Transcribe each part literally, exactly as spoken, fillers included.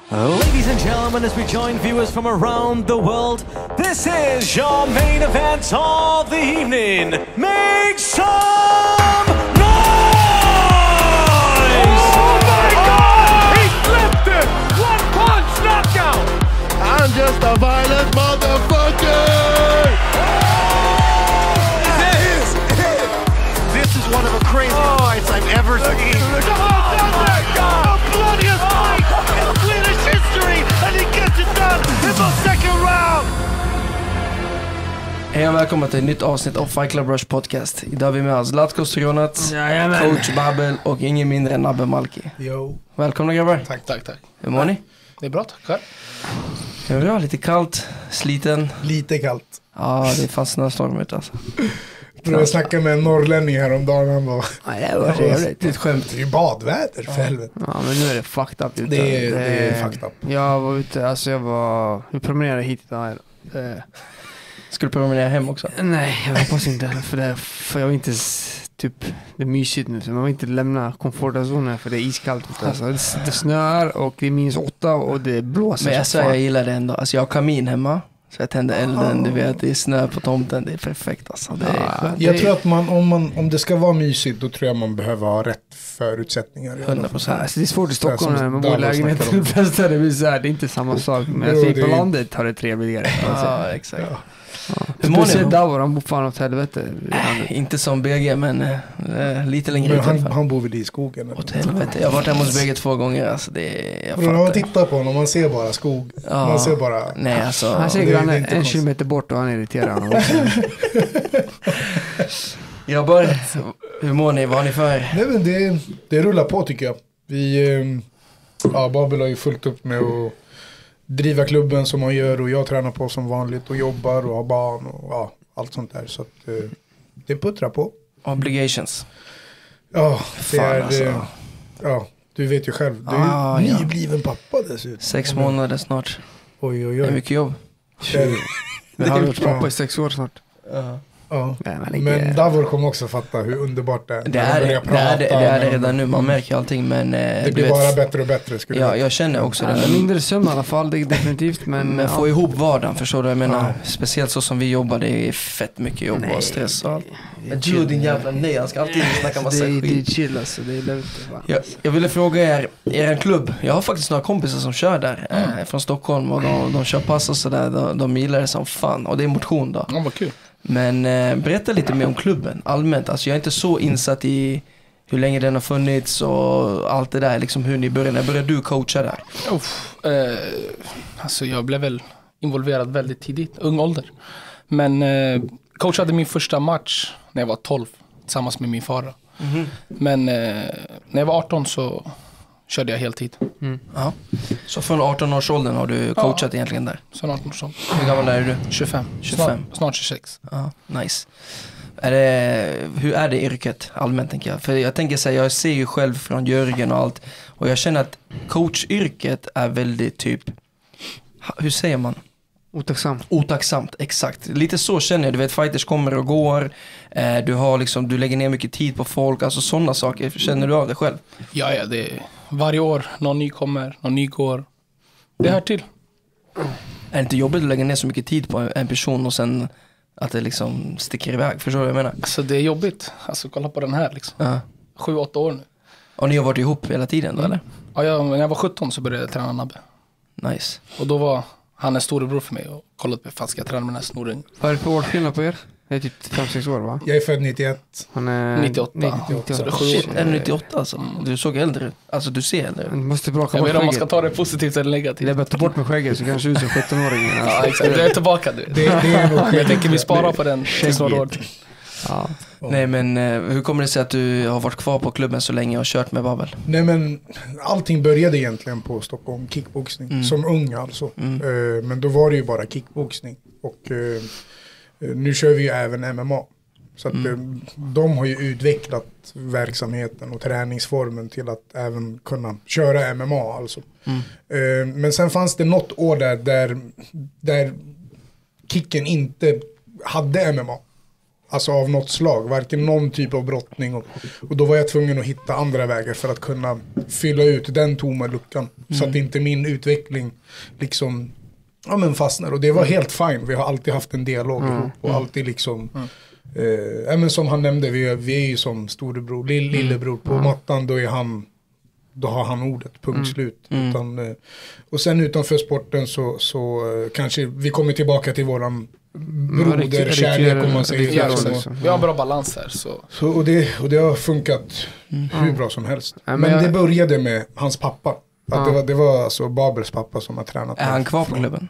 Ladies and gentlemen, as we join viewers from around the world, this is your main event of the evening. Make some noise! Oh my God! He flipped it! One punch knockout! I'm just a violent motherfucker! This is it! This is one of the craziest fights I've ever seen. Oh my God! The bloodiest fight in Swedish history! And he gets it done in the second round! Hej och välkomna till ett nytt avsnitt av Fight Club Rush Podcast. Idag är vi med oss Zlatko Strionat, Coach Babel och ingen mindre än Nabbe Malki. Jo. Välkomna grabbar. Tack, tack, tack. Hur mår ni? Det är bra, tack. Själv? Det är bra, lite kallt, sliten. Lite kallt. Ja, det är fan snöstorm ute alltså. Jag snackade med en norrlänning häromdagen. Han var, Ja, det var trevligt. Det är ett skämt. det är ju badväder för helvete. Ja, men nu är det fucked up ute. Det är, det är fucked up. Jag var ute, alltså jag var, vi promenerade hit idag. Eh, Ska du promenera hem också? nej, jag hoppas inte. För, det, för jag vill inte, s- typ, det är mysigt nu. Så man vill inte lämna komfortzonen för det är iskallt ute. Alltså, det, det snöar och det är minus åtta och det blåser. Men jag så säger fan. jag gillar det ändå. Alltså jag har kamin hemma. Så jag tänder elden, du vet, det är snö på tomten. Det är perfekt alltså. Det är Ja, skönt. Jag det- tror att man om, man, om det ska vara mysigt, då tror jag man behöver ha rätt förutsättningar. i alla fall. hundra procent. Alltså, det är svårt i Så här Stockholm som när man Dallas bor i lägenhet. snackar om. De flesta det blir så här, det är inte samma sak. Men Jo, jag säger det på är- landet har det trevligare. Alltså. Ja, exakt. Ja. Hur mår Speciellt ni? där var de bor fan åt helvete. Äh, inte som B G, men äh, lite längre Men ut i han, alla fall. han bor väl i skogen? eller? Åt helvete. Jag har varit hemma hos B G två gånger. Alltså det är, jag Bro, när man fattar. tittar på honom, man ser bara skog. Ja. Man ser bara... Nej alltså. Han ser det är grannen inte en konstigt. kilometer bort och han irriterar honom också. Grabbar, hur mår ni? Vad har ni för? Nej, men det, det rullar på tycker jag. Vi, eh, ja, Babel har ju fullt upp med att driva klubben som man gör och jag tränar på som vanligt och jobbar och har barn och ja, allt sånt där. Så att eh, det puttrar på. Obligations. Ja, det Fan, är, alltså. eh, ja, du vet ju själv. Du är Ah, ja. nybliven pappa dessutom. Sex månader snart. Oj, oj, Det är oj. mycket jobb. Det är- Vi har varit pappa i sex år snart. Ja. Nej, men det- Men Davor kommer också fatta hur underbart det är. Det När är de det, börjar det, är det, det, är det när de- redan nu. Man märker allting, men eh, Det du blir vet, bara bättre och bättre. Skulle ja, jag jag känner också Ja, det. mindre sömn i alla fall, det är definitivt. Men, Men ja. få ihop vardagen, förstår du? Jag menar, Ja. speciellt så som vi jobbar, det är fett mycket jobb Nej, och stress och allt. det är Men chill. du din jävla nej, han ska alltid snacka massa det, är, det är skit. chill alltså, det är lugnt. Jag, jag ville fråga er, er klubb, jag har faktiskt några kompisar som kör där eh, från Stockholm och de, de kör pass och sådär, de, de gillar det som fan och det är motion då. Ja, vad kul. Men eh, berätta lite mer om klubben allmänt, alltså jag är inte så insatt i hur länge den har funnits och allt det där, liksom hur ni började, när började du coacha där? Uff, eh, alltså jag blev väl involverad väldigt tidigt, ung ålder. Men eh, coachade min första match när jag var tolv tillsammans med min far. Mhm. Men eh, när jag var arton så körde jag heltid. Ja. Så från arton års åldern har du coachat egentligen där? Sen arton års ålder. Hur gammal är du? tjugofem. tjugofem. Snart, snart tjugosex. Ja, nice. Är det, hur är det yrket allmänt tänker jag? För jag tänker så här, jag ser ju själv från Jörgen och allt. Och jag känner att coachyrket är väldigt typ, ha- hur säger man? Otacksamt. Otacksamt, exakt. Lite så känner jag, du vet fighters kommer och går. Eh, du har liksom, du lägger ner mycket tid på folk, alltså sådana saker. Känner du av det själv? Ja, ja, det är varje år någon ny kommer, någon ny går. Det hör till. Är det inte jobbigt att lägga ner så mycket tid på en person och sen att det liksom sticker iväg? Förstår du vad jag menar? Alltså det är jobbigt. Alltså kolla på den här liksom. Ja. Sju, åtta år nu. Och ni har varit ihop hela tiden då, eller? Ja, jag, när jag var sjutton så började jag träna Nabbe. Nice. Och då var han en storebror för mig och kollade på, fan ska jag träna med den här snorringen? Vad är det för årsskillnad på er? Det är typ fem sex år va? Jag är född nittioett. Han är nittioåtta. nittioåtta. Så det är sju Shit, år. är du nittioåtta alltså? Du såg äldre ut. Alltså du ser äldre ut. Du måste bråka Jag bort vet inte om man ska skägget. ta det positivt eller Det negativt. är bara att ta bort med skägget så kanske du är som sjutton-åringen. Ja, exakt. Jag är tillbaka nu. Det, det är nog Men jag tänker vi sparar på den tills några år till. Ja. Nej men eh, hur kommer det sig att du har varit kvar på klubben så länge och kört med Babel? Nej, men allting började egentligen på Stockholm kickboxning. Mm. Som ung alltså. Mm. Eh, men då var det ju bara kickboxning. Och eh, nu kör vi ju även M M A. Så att Mm. eh, de har ju utvecklat verksamheten och träningsformen till att även kunna köra M M A alltså. Mm. Eh, men sen fanns det något år där, där, där kicken inte hade M M A. Alltså av något slag, varken någon typ av brottning. Och, och då var jag tvungen att hitta andra vägar för att kunna fylla ut den tomma luckan. Mm. Så att inte min utveckling liksom ja, men fastnar. Och det var helt fine, vi har alltid haft en dialog mm. ihop och alltid liksom mm. eh, men som han nämnde, vi är, vi är ju som storebror, lill, lillebror på mm. mattan, då är han då har han ordet, punkt mm. slut. Mm. Utan, eh, och sen utanför sporten så, så eh, kanske vi kommer tillbaka till våran broder, kärlek om man säger. Ja, så. Vi har bra balans här. Så. Så, och, det, och det har funkat mm. hur bra som helst. Ja, men men jag... det började med hans pappa. Att ja. det, var, det var alltså Babels pappa som har tränat. Är han kvar på klubben?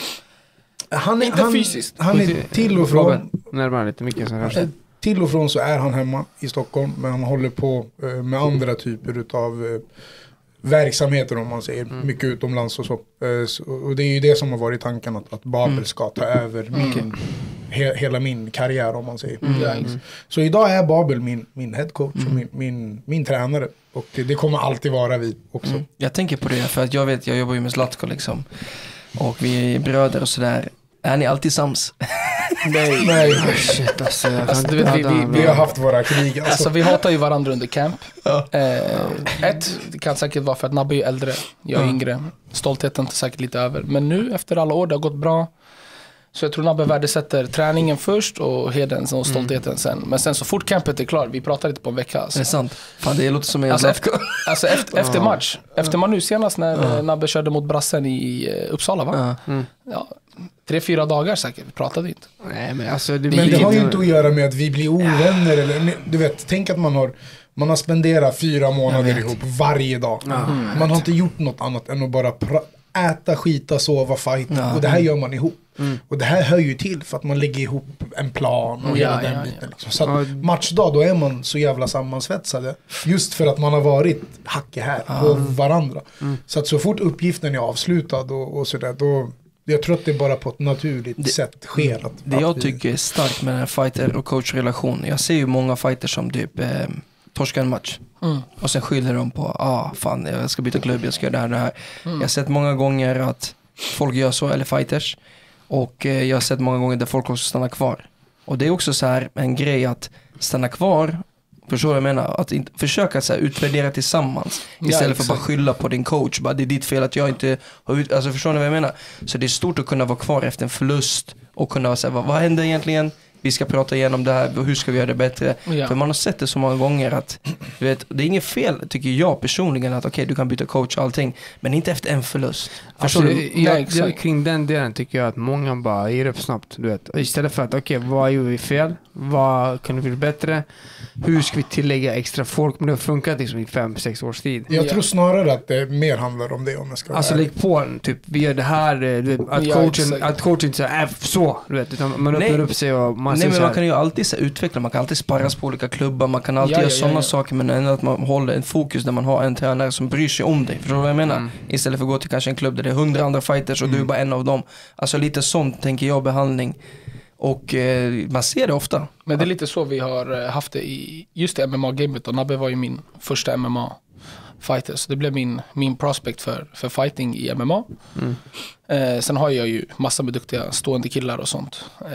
Han är, inte han, fysiskt. Han är till och från. Närmare lite mycket så här. Till och från så är han hemma i Stockholm. Men han håller på eh, med andra typer av eh, verksamheter om man säger. Mm. Mycket utomlands och så. Eh, så. Och det är ju det som har varit tanken. Att, att Babel mm. ska ta över min, mm. he, hela min karriär om man säger. Mm. Mm. Så idag är Babel min, min headcoach mm. och min, min, min tränare. Och det, det kommer alltid vara vi också. Mm. Jag tänker på det för att jag vet, jag jobbar ju med Zlatko liksom. Och vi är bröder och sådär. Är ni alltid sams? Nej, nej. Oh, shit, alltså, alltså, du vet, vi, vi, vi har haft våra krig. Alltså, alltså vi hatar ju varandra under camp. Ja. Eh, ett, det kan säkert vara för att Nabbe är äldre, jag är mm. yngre. Stoltheten är säkert lite över. Men nu efter alla år, det har gått bra. Så jag tror Nabbe värdesätter träningen först och heden och stoltheten mm. sen. Men sen så fort campet är klar, vi pratar inte på en vecka. Alltså. Det är sant. Fan, det låter som en alltså, efter, alltså efter, efter match. Efter man nu senast när ja. Nabbe körde mot Brassen i Uppsala, va? Ja. Mm. Ja, tre, fyra dagar säkert, vi pratade inte. Nej, men alltså, det, men det har ju inte att göra med att vi blir ovänner. Eller, du vet, tänk att man har, man har spenderat fyra månader ihop varje dag. Mm. Man har inte gjort något annat än att bara pra- äta, skita, sova, fighta. Ja. Och det här gör man ihop. Mm. Och det här hör ju till för att man lägger ihop en plan och ja, hela den ja, biten. ja. Liksom. Så att matchdag, då är man så jävla sammansvetsade. Just för att man har varit hacke här ah. på varandra. Mm. Så att så fort uppgiften är avslutad och, och sådär, då... Jag tror att det är bara på ett naturligt det, sätt sker. Att, det att jag vi... tycker är starkt med den här fighter- och coachrelationen. Jag ser ju många fighters som typ eh, torskar en match. Mm. Och sen skyller de på, ah fan jag ska byta klubb, jag ska göra det här det här. Mm. Jag har sett många gånger att folk gör så, eller fighters. Och eh, jag har sett många gånger där folk också stannar kvar. Och det är också så här en grej att stanna kvar. Förstår du vad jag menar? Att inte, försöka så här, utvärdera tillsammans. Istället ja, för att bara skylla på din coach. Bara, det är ditt fel att jag inte har ut... Alltså förstår ni vad jag menar? Så det är stort att kunna vara kvar efter en förlust. Och kunna säga, vad, vad händer egentligen? Vi ska prata igenom det här. Hur ska vi göra det bättre? Ja. För man har sett det så många gånger att... Du vet, det är inget fel, tycker jag personligen. Att okej, okay, du kan byta coach och allting. Men inte efter en förlust. Alltså, du? Jag, jag, kring den delen tycker jag att många bara ger upp snabbt. Du vet. Istället för att, okej, okay, vad gjorde vi fel? Vad kan vi bli bättre? Hur ska vi tillägga extra folk? Men det har funkat liksom i fem, sex års tid. Jag tror snarare att det mer handlar om det, om jag ska alltså lägg på en, typ, vi gör det här, du vet, att ja, coachen, att coachen inte säger, äh, så, du vet, utan man öppnar upp sig och man Nej, men man här. kan ju alltid så, utveckla, man kan alltid sparras på olika klubbar, man kan alltid ja, göra ja, sådana ja, ja. saker, men ändå att man håller en fokus där man har en tränare som bryr sig om dig. Förstår du vad jag menar? Mm. Istället för att gå till kanske en klubb där det är hundra andra fighters och mm. du är bara en av dem. Alltså lite sånt tänker jag, behandling. Och eh, man ser det ofta. Men det är lite så vi har haft det i just det M M A-gamet. Och Nabbe var ju min första M M A-fighter. Så det blev min, min prospect för, för fighting i M M A. Mm. Eh, sen har jag ju massa med duktiga stående killar och sånt. Eh,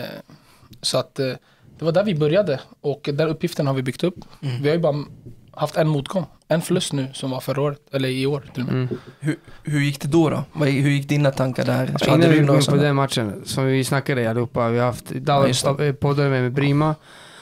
så att eh, det var där vi började. Och den uppgiften har vi byggt upp. Mm. Vi har ju bara haft en motgång. En förlust nu som var förra året. Eller i år till och med. Mm. Hur, hur gick det då då? Hur gick dina tankar där? Alltså, innan vi går på den matchen som vi snackade allihopa. Vi har haft Dallas ja, poddade med, med Brima.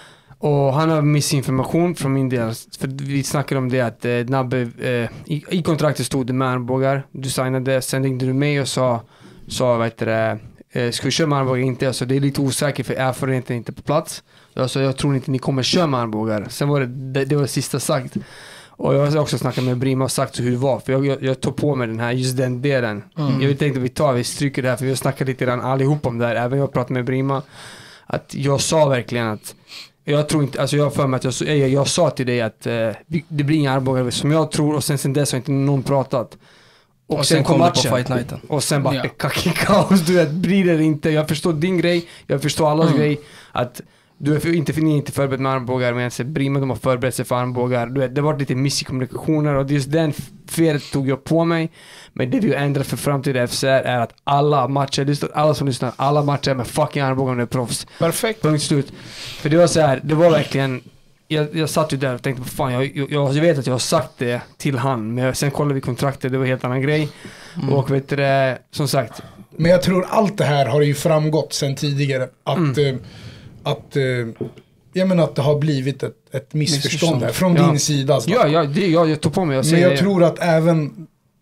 Och han har missinformation från min del. För vi snackade om det att eh, Nabbe, eh, i, i kontraktet stod det med armbågar. Du signade, sen ringde du mig och sa, sa vad heter det, eh, ska vi köra med armbågar inte? Alltså, det är lite osäkert för erfarenheten är inte på plats. Alltså, jag tror inte ni kommer köra med armbågar. Sen var det, det, det var det sista sagt. Och jag har också snackat med Brima och sagt hur det var. För jag, jag, jag tog på mig den här, just den delen. Mm. Jag tänkte att vi tar, vi stryker det här. För vi har snackat lite grann allihop om det här. Även jag pratade med Brima. Att jag sa verkligen att jag tror inte, alltså jag för mig att jag, jag, jag sa till dig att eh, det blir inga armbågar som jag tror. Och sen, sen dess har inte någon pratat. Och, och sen, sen kom matchen. På Fight Nighten. Och sen bara, ja. Kaos, du vet, blir det inte. Jag förstår din grej. Jag förstår allas mm. grej. Att Du är för, inte, för, ni är inte förberett med armbågar, men jag ser Brima, de har förberett sig för armbågar. Du vet, det var lite miss i kommunikationer och just den felet tog jag på mig. Men det vi ändrar för framtida F C R är att alla matcher, alla som lyssnar, alla matcher med fucking armbågar med proffs. Perfekt. Punkt slut. För det var så här, det var verkligen, jag, jag satt ju där och tänkte, fan, jag, jag, jag vet att jag har sagt det till han, men sen kollade vi kontraktet, det var en helt annan grej. Mm. Och vet du det, som sagt. Men jag tror allt det här har ju framgått sen tidigare. Att, mm. eh, att, eh, jag menar att det har blivit ett, ett missförstånd här, från ja. din sida. Ja, ja, det, jag, jag tog på mig. Jag men jag det. tror att även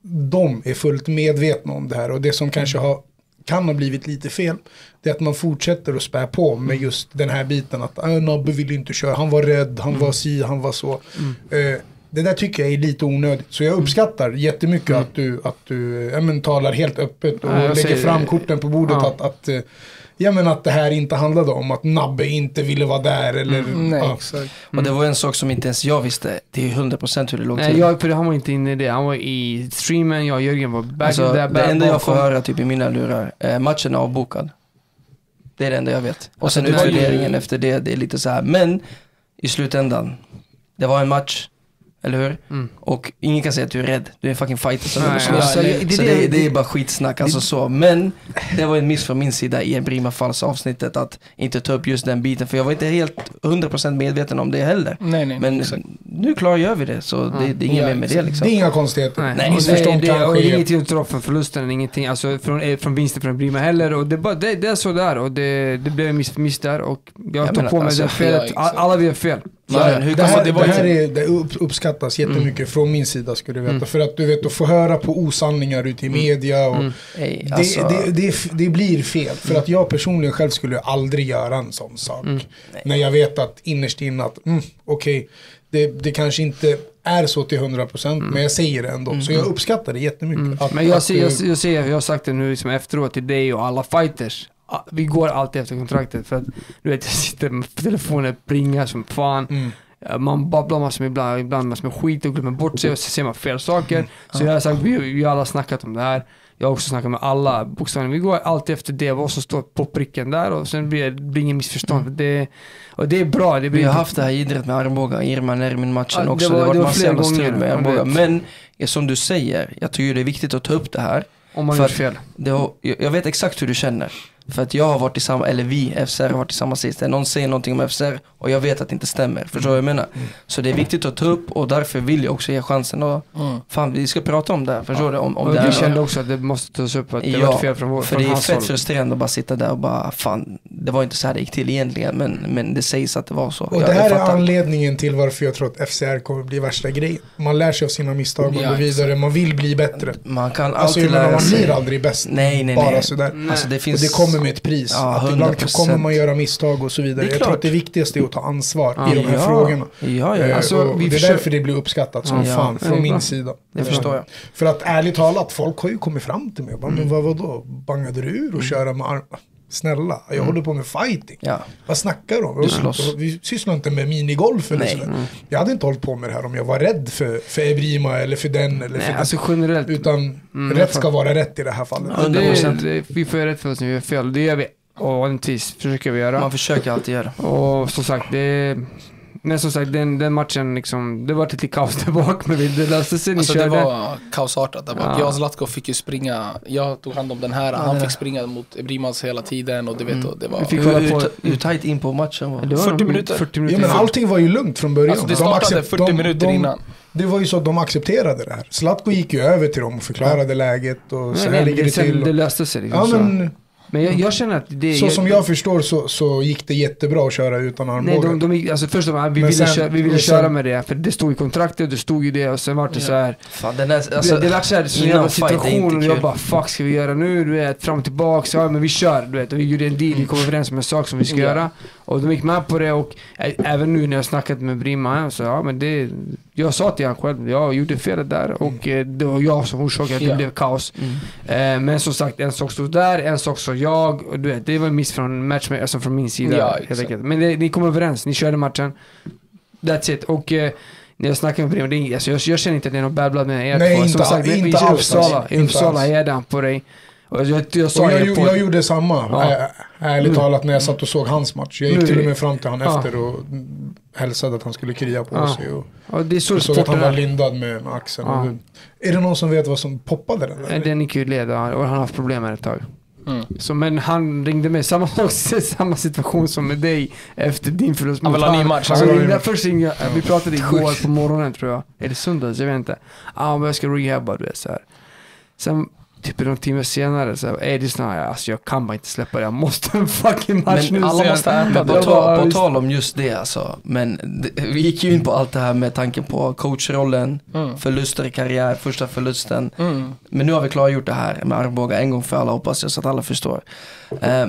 de är fullt medvetna om det här. Och det som kanske har, kan ha blivit lite fel, det är att man fortsätter att spä på med just den här biten. Att äh, Nabbe vill inte köra, han var rädd, han mm. var si, han var så. Mm. Eh, det där tycker jag är lite onödigt. Så jag uppskattar jättemycket mm. att du, att du ja, men, talar helt öppet och ja, lägger fram det. korten på bordet. Ja. Att, att, jag menar att det här inte handlade om att Nabbe inte ville vara där. Eller, mm. Nej, ja. exakt. Mm. Och det var en sak som inte ens jag visste. Det är hundra procent hur det låg till. Nej, jag, för han var inte inne i det. Han var i streamen, jag och Jörgen var back alltså, där. Det enda jag får höra typ i mina lurar, eh, matchen är avbokad. Det är det enda jag vet. Och sen alltså, utvärderingen ju... efter det, det är lite så här. Men i slutändan, det var en match. Eller hur? Mm. Och ingen kan säga att du är rädd. Du är en fucking fighter. Så, Nej, så, ja, så, det, så det, det, det är bara skitsnack. Alltså så. Men det var en miss från min sida i en Brima Falls avsnittet att inte ta upp just den biten. För jag var inte helt hundra procent medveten om det heller. Nej, nej, men exakt. Nu klargör vi det. Så det, det är inget ja, mer med det liksom. Det är inga konstigheter. Nej, nej missförstånd det, det, kanske. Och det är ingenting att dra från förlusten. Ingenting. Alltså från, från vinsten från Brima heller. Och det, bara, det, det är så där. Och det, det blev en miss, miss där. Och jag, jag tog på mig alltså, det felet. Ja, alla vi har fel. Ja, ja. Det här, det det här är, det uppskattas jättemycket mm. från min sida skulle du veta. Mm. För att du vet att få höra på osanningar ute i media och mm. Ej, alltså. det, det, det, det blir fel. För att jag personligen själv skulle aldrig göra en sån sak. Mm. När jag vet att innerst inne att mm, okej, okay, det, det kanske inte är så till hundra procent mm. men jag säger det ändå. Mm. Så jag uppskattar det jättemycket. Mm. Att, men jag, att, ser, jag, jag, ser, jag har sagt det nu liksom efteråt till dig och alla fighters. Vi går alltid efter kontraktet för att du vet jag sitter på telefonen pringar som fan. Mm. Man babblar massor med ibland, ibland massor med skit och glömmer bort sig och så ser man fel saker. Mm. Så jag har sagt, vi, vi har alla snackat om det här. Jag har också snackat med alla bokstäver. Vi går alltid efter det, vad som står på pricken där och sen blir det blir ingen missförstånd. Mm. Det, och det är bra. Det blir vi har inte... haft det här idrott med armbågar, Irma Nermin matchen ja, också. Det var, det var, det var massa jävla strul med armbågar. Men ja, som du säger, jag tycker det är viktigt att ta upp det här. Om man gör fel. Det har, jag vet exakt hur du känner. För att jag har varit i samma, eller vi, F C R har varit i samma sist. Någon säger någonting om F C R och jag vet att det inte stämmer. Förstår du vad jag menar? Mm. Så det är viktigt att ta upp och därför vill jag också ge chansen. Och, mm. Fan, vi ska prata om det. Förstår ja. du? Om, om och det vi är, kände också att det måste tas upp att det ja, var fel från vår för från det är fett håll. frustrerande att bara sitta där och bara, fan, det var inte så här det gick till egentligen. Men, men det sägs att det var så. Och jag, det här är anledningen till varför jag tror att F C R kommer bli värsta grejen. Man lär sig av sina misstag och ja, går vidare. Man vill bli bättre. Man kan alltså, alltid lära man sig. blir aldrig bäst. Nej, nej, bara nej. sådär. Nej. Alltså, det, finns... och det kommer med ett pris. Ja, att ibland kommer man göra misstag och så vidare. Jag tror att det viktigaste är att ta ansvar ja, i de här ja. frågorna. Ja, ja. Alltså, och vi det är försöker... därför det blir uppskattat som ja, fan från min sida. Det förstår jag. För att ärligt talat, folk har ju kommit fram till mig och bara, mm. men vad, vad då? Bangade du ur och mm. köra med armarna? Snälla, jag mm. håller på med fighting. Ja. Vad snackar du om? Du slåss. Vi sysslar inte med minigolf eller sådär. Mm. Jag hade inte hållit på med det här om jag var rädd för, för Ebrima eller för den eller Nej, för alltså generellt. Utan mm, rätt ska vara rätt i det här fallet. Ja, det, det, vi får rätt för oss när vi gör fel. Det gör vi. Och en tis försöker vi göra. Man försöker alltid göra. Och som sagt, det men som sagt, den, den matchen liksom, det var lite kaos där bak, men det löste sig. Alltså det var kaosartat där bak. Ja. Jag och Zlatko fick ju springa, jag tog hand om den här, ja, han fick springa mot Ebrimas hela tiden och det vet mm. och det var... Fick hur, på, hur tajt in på matchen var? Det var fyrtio minuter. fyrtio minuter. Ja, men allting var ju lugnt från början. Alltså det startade de fyrtio minuter de, innan. Det var ju så att de accepterade det här. Zlatko gick ju över till dem och förklarade ja. läget och nej, så här nej, ligger det till. Det löste sig liksom. Ja, men... Men jag, jag känner att det... Så jag, som jag förstår så, så gick det jättebra att köra utan armbågar. Nej, de, de, alltså först och främst, vi ville, sen, köra, vi ville sen, köra med det. För det stod i kontraktet, det stod ju det. Och sen var det ja. så här... Fan, den är, alltså, det, det var så här, så jävla situation och jag bara, fuck ska vi göra nu? Du vet, fram och tillbaka. Så, ja, men vi kör, du vet. Och vi gjorde en deal, vi kom överens om en sak som vi ska ja. göra. Och de gick med på det. Och ä, även nu när jag snackat med Brima, så ja, men det... Jag sa till han själv, jag gjorde fel där och mm. det var jag som orsakade att det ja. blev kaos. Mm. Eh, men som sagt, en sak stod där, en sak så jag. Och du vet, det var en miss från match med, alltså från min sida. Ja, men det, ni kom överens, ni körde matchen. That's it. Och eh, när jag snackar med Brima, det är, alltså, jag, jag känner inte att det är något bad blood med er. Nej, två. Inte, som sagt, inte i alls. Uppsala, i Uppsala är den på dig. Och jag, jag, sa och jag, jag, jag, på, jag gjorde samma, Ja. Ä- ärligt Mm. talat, när jag satt och såg hans match. Jag gick Nu- till och med fram till han Ja. efter och hälsade att han skulle krya på Ja. sig. Och och det är så jag såg att han sporten var är. lindad med, med axeln. Ja. Och det- Är det någon som vet vad som poppade den? eller? Den gick ju led och han och han har haft problem med det ett tag. Mm. Så, men han ringde mig, samma, samma situation som med dig efter din förlust Han mot vill ha ny han. match. Så Han vill ha ny ringde, match. först ringde, jag- vi pratade igår på morgonen tror jag. Är det söndags? Jag vet inte. Ja, ah, men jag ska rehabba, du vet så här. Sen typ någon timme senare så här, är det snarare, alltså jag kan bara inte släppa det. Jag måste en fucking match Men nu. alla säger måste han. äta. Men på, Jag bara, tal, på visst. tal om just det alltså, men det, vi gick ju in på allt det här med tanken på coachrollen, Mm. förluster i karriär, första förlusten. Mm. Men nu har vi klargjort det här med Arboga en gång för alla, hoppas jag, så att alla förstår. Eh,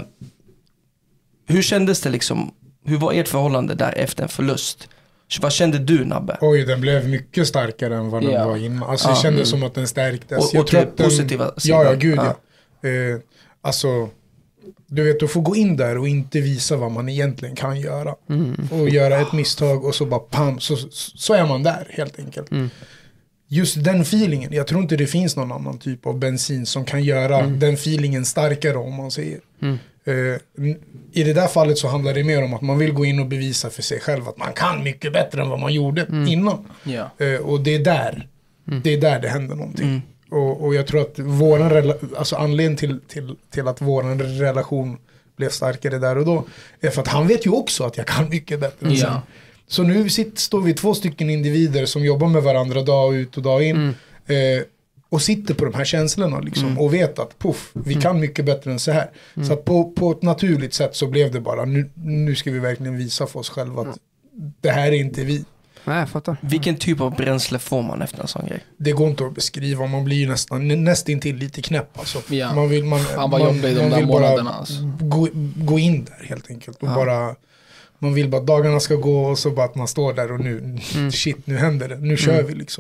hur kändes det liksom, hur var ert förhållande där efter en förlust? Vad kände du, Nabbe? Oj, den blev mycket starkare än vad den Ja. var innan. Alltså Ja, det kändes mm. som att den stärktes. Och- Jag och tror till att den- positiva sidan. Ja, ja, gud Ja. ja. Eh, alltså, du vet, att få gå in där och inte visa vad man egentligen kan göra. Mm. Och göra ett misstag och så bara pam, så, så är man där helt enkelt. Mm. Just den feelingen, jag tror inte det finns någon annan typ av bensin som kan göra den feelingen starkare, om man säger. Mm. Eh, I det där fallet så handlar det mer om att man vill gå in och bevisa för sig själv att man kan mycket bättre än vad man gjorde innan. Ja. Eh, och det är där det är där det händer någonting. Mm. Och, och jag tror att våran rela- alltså anledningen till, till, till att våran relation blev starkare där och då är för att han vet ju också att jag kan mycket bättre än Ja. sen. Så nu sitter, står vi två stycken individer som jobbar med varandra dag ut och dag in. Mm. Eh, och sitter på de här känslorna liksom, Mm. och vet att puff, vi kan mycket bättre än så här. Så att på, på ett naturligt sätt så blev det bara, nu, nu ska vi verkligen visa för oss själva att det här är inte vi. Nej, jag fattar. Vilken typ av bränsle får man efter en sån grej? Det går inte att beskriva, man blir ju nästan, nästintill lite knäpp alltså. Ja. Man vill, man, Fan vad man, jobbigt de man där vill månaderna, bara alltså. gå, gå in där helt enkelt. Och Ja. bara, man vill bara att dagarna ska gå och så bara att man står där och nu, Mm. shit nu händer det, nu kör vi liksom.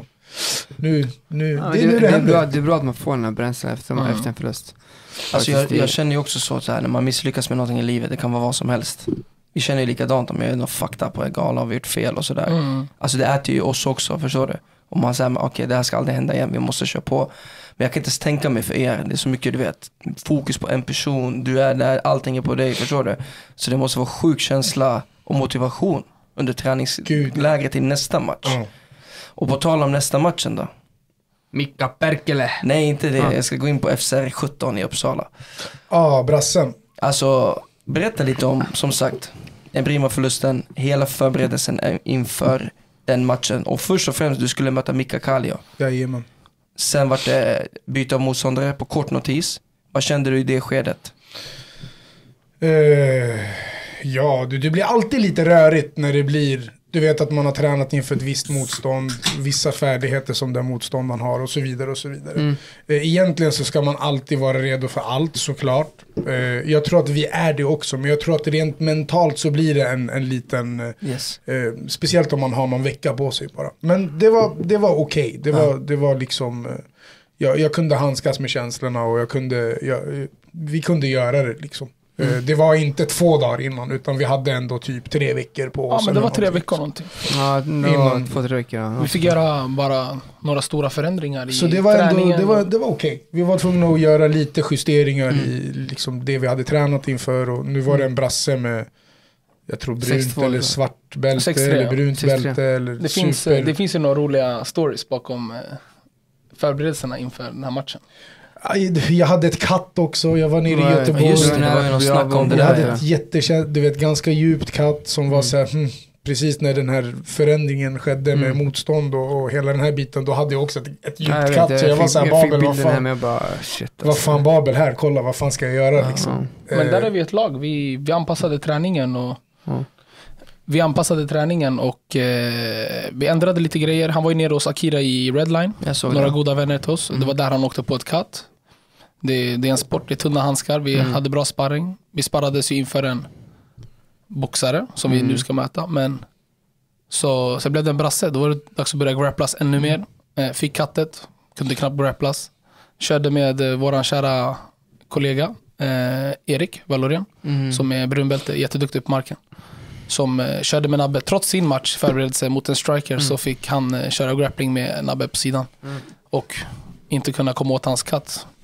Nu, nu, Ja, det det, är nu det, det är händer. bra, det är bra att man får den här bränslen efter, Mm. efter en förlust. Alltså Faktiskt, jag, det- jag känner ju också så, så här, när man misslyckas med någonting i livet, det kan vara vad som helst. Vi känner ju likadant om jag är något fucked up och är galen och har gjort fel och sådär. Mm. Alltså det äter ju oss också, förstår du? Om man säger, okej okay, det här ska aldrig hända igen, vi måste köra på. Men jag kan inte ens tänka mig för er, det är så mycket du vet, fokus på en person, du är där, allting är på dig, förstår du? Så det måste vara sjuk känsla och motivation under Gud. träningslägret till nästa match. Ja. Och på tal om nästa matchen då? Mika Perkele. Nej, inte det, Ja. jag ska gå in på F C R sjutton i Uppsala. Ah, brassen. Alltså, berätta lite om, som sagt, Brima-förlusten, hela förberedelsen inför den matchen. Och först och främst, du skulle möta Mika Kallio. Jajamän. Sen var det byte av motståndare på kort notis. Vad kände du i det skedet? Eh, ja, du, det blir alltid lite rörigt när det blir, du vet att man har tränat inför ett visst motstånd, vissa färdigheter som den motståndaren har och så vidare och så vidare. Mm. Eh, egentligen så ska man alltid vara redo för allt såklart. Eh, jag tror att vi är det också, men jag tror att rent mentalt så blir det en, en liten, eh, Yes. eh, speciellt om man har någon vecka på sig bara. Men det var, det var okej, det, var, det var liksom, eh, jag, jag kunde handskas med känslorna och jag kunde, jag, eh, vi kunde göra det liksom. Eh, Det var inte två dagar innan, utan vi hade ändå typ tre veckor på Ja oss. men det eller var tre någonting. veckor någonting. Ja, no, Innan- två, tre veckor. Ja. Vi fick göra bara några stora förändringar i Så det var ändå, träningen. det var, det var okej. Vi var tvungna att göra lite justeringar i liksom det vi hade tränat inför. Och nu var det en brasse med, jag tror brunt sex två, eller ja. svart bälte sex tre, eller ja. brunt sex tre. bälte eller det, finns, super. det finns ju några roliga stories bakom eh, förberedelserna inför den här matchen. Aj, jag hade ett katt också, jag var nere i Nej, Göteborg. just det, det var ju någon Vi snack om det Jag där. hade ja. ett jättekänt, du vet, ganska djupt katt som var Mm. så här, hmm, precis när den här förändringen skedde med Mm. motstånd och, och hela den här biten, då hade jag också ett, ett djupt Ja, jag vet, katt. jag Så jag var fick- så här, jag fick Babel, vad bilden här fan, med jag bara, shit vad alltså. fan Babel här, kolla, vad fan ska jag göra liksom. Ja. Men Eh, där är vi ett lag. Vi, vi anpassade träningen och Ja. vi anpassade träningen och eh, vi ändrade lite grejer. Han var ju nere hos Akira i Redline. Jag såg Några det. goda vänner till oss. Mm. Det var där han åkte på ett cut. Det, det är en sport, det är tunna handskar. Vi Mm. hade bra sparring. Vi sparrades ju inför en boxare som Mm. vi nu ska möta. Men så, så blev det en brasse. Då var det dags att börja grapplas ännu mer. Eh, fick kattet, kunde knappt grapplas. Körde med eh, våran kära kollega eh, Erik Valorén. Mm. Som är brunbälte, jätteduktig på marken. Som eh, körde med Nabbe. Trots sin match förberedelse mot en striker Mm. så fick han eh, köra grappling med Nabbe på sidan. Och inte kunna komma åt hans katt.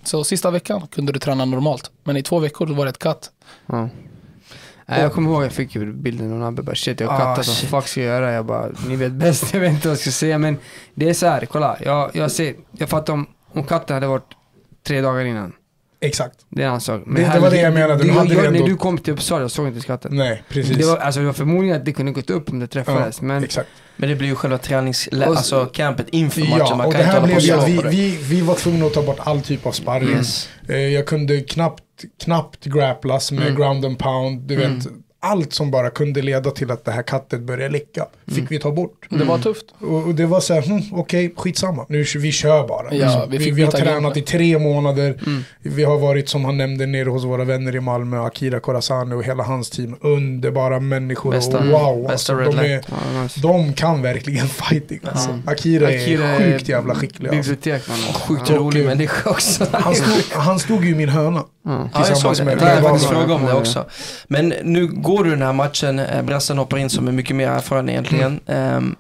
Så sista veckan kunde du träna normalt. Men i två veckor var det ett katt. Ja. Nej, jag kommer ihåg jag fick ju bilden och Nabbe bara shit, jag har kattat, vad fuck ska jag göra? Jag bara, ni vet bäst, jag vet inte vad jag ska säga. Men det är så här, kolla, jag, jag ser, jag fattar om, om katten hade varit tre dagar innan. Exakt. Det är en sak. Det, det var det jag menade. Det, hade jag, ändå... När du kom till Uppsala, jag såg inte skatten. Nej, precis. Det var, alltså, det var förmodligen att det kunde gått upp om det träffades. Ja, men... exakt. Men det blir ju själva tränings... Alltså campet inför matchen. Ja, man och kan det här inte blev ju att vi, på det. vi, vi var tvungna att ta bort all typ av sparring. Yes. Eh, Jag kunde knappt, knappt grapplas med Mm. ground and pound. Du Mm. vet, allt som bara kunde leda till att det här kattet började läcka fick Mm. vi ta bort. Det var tufft. Och, och det var så här, hm, okej, okay, skitsamma. Nu vi kör bara. Ja, liksom. vi vi, fick vi har byta tränat gameplay. i tre månader. Mm. Vi har varit, som han nämnde, nere hos våra vänner i Malmö, Akira Corazani och hela hans team. Underbara människor. Bästa- och wow, bästa alltså, Red de, Line. är, Ja, nice. de kan verkligen fighting. Alltså. Ja. Akira, Akira är sjukt jävla skicklig. Alltså. Bibliotek, man. Sjukt Och, rolig eh, människa också. Han stod, han stod ju i min hörna. Ja. Ja, jag såg tillsammans det. med Det har jag Red faktiskt Line. frågat om det Ja. också. Men nu går du den här matchen, eh, Brassen hoppar in som är mycket mer erfaren egentligen. Ehm,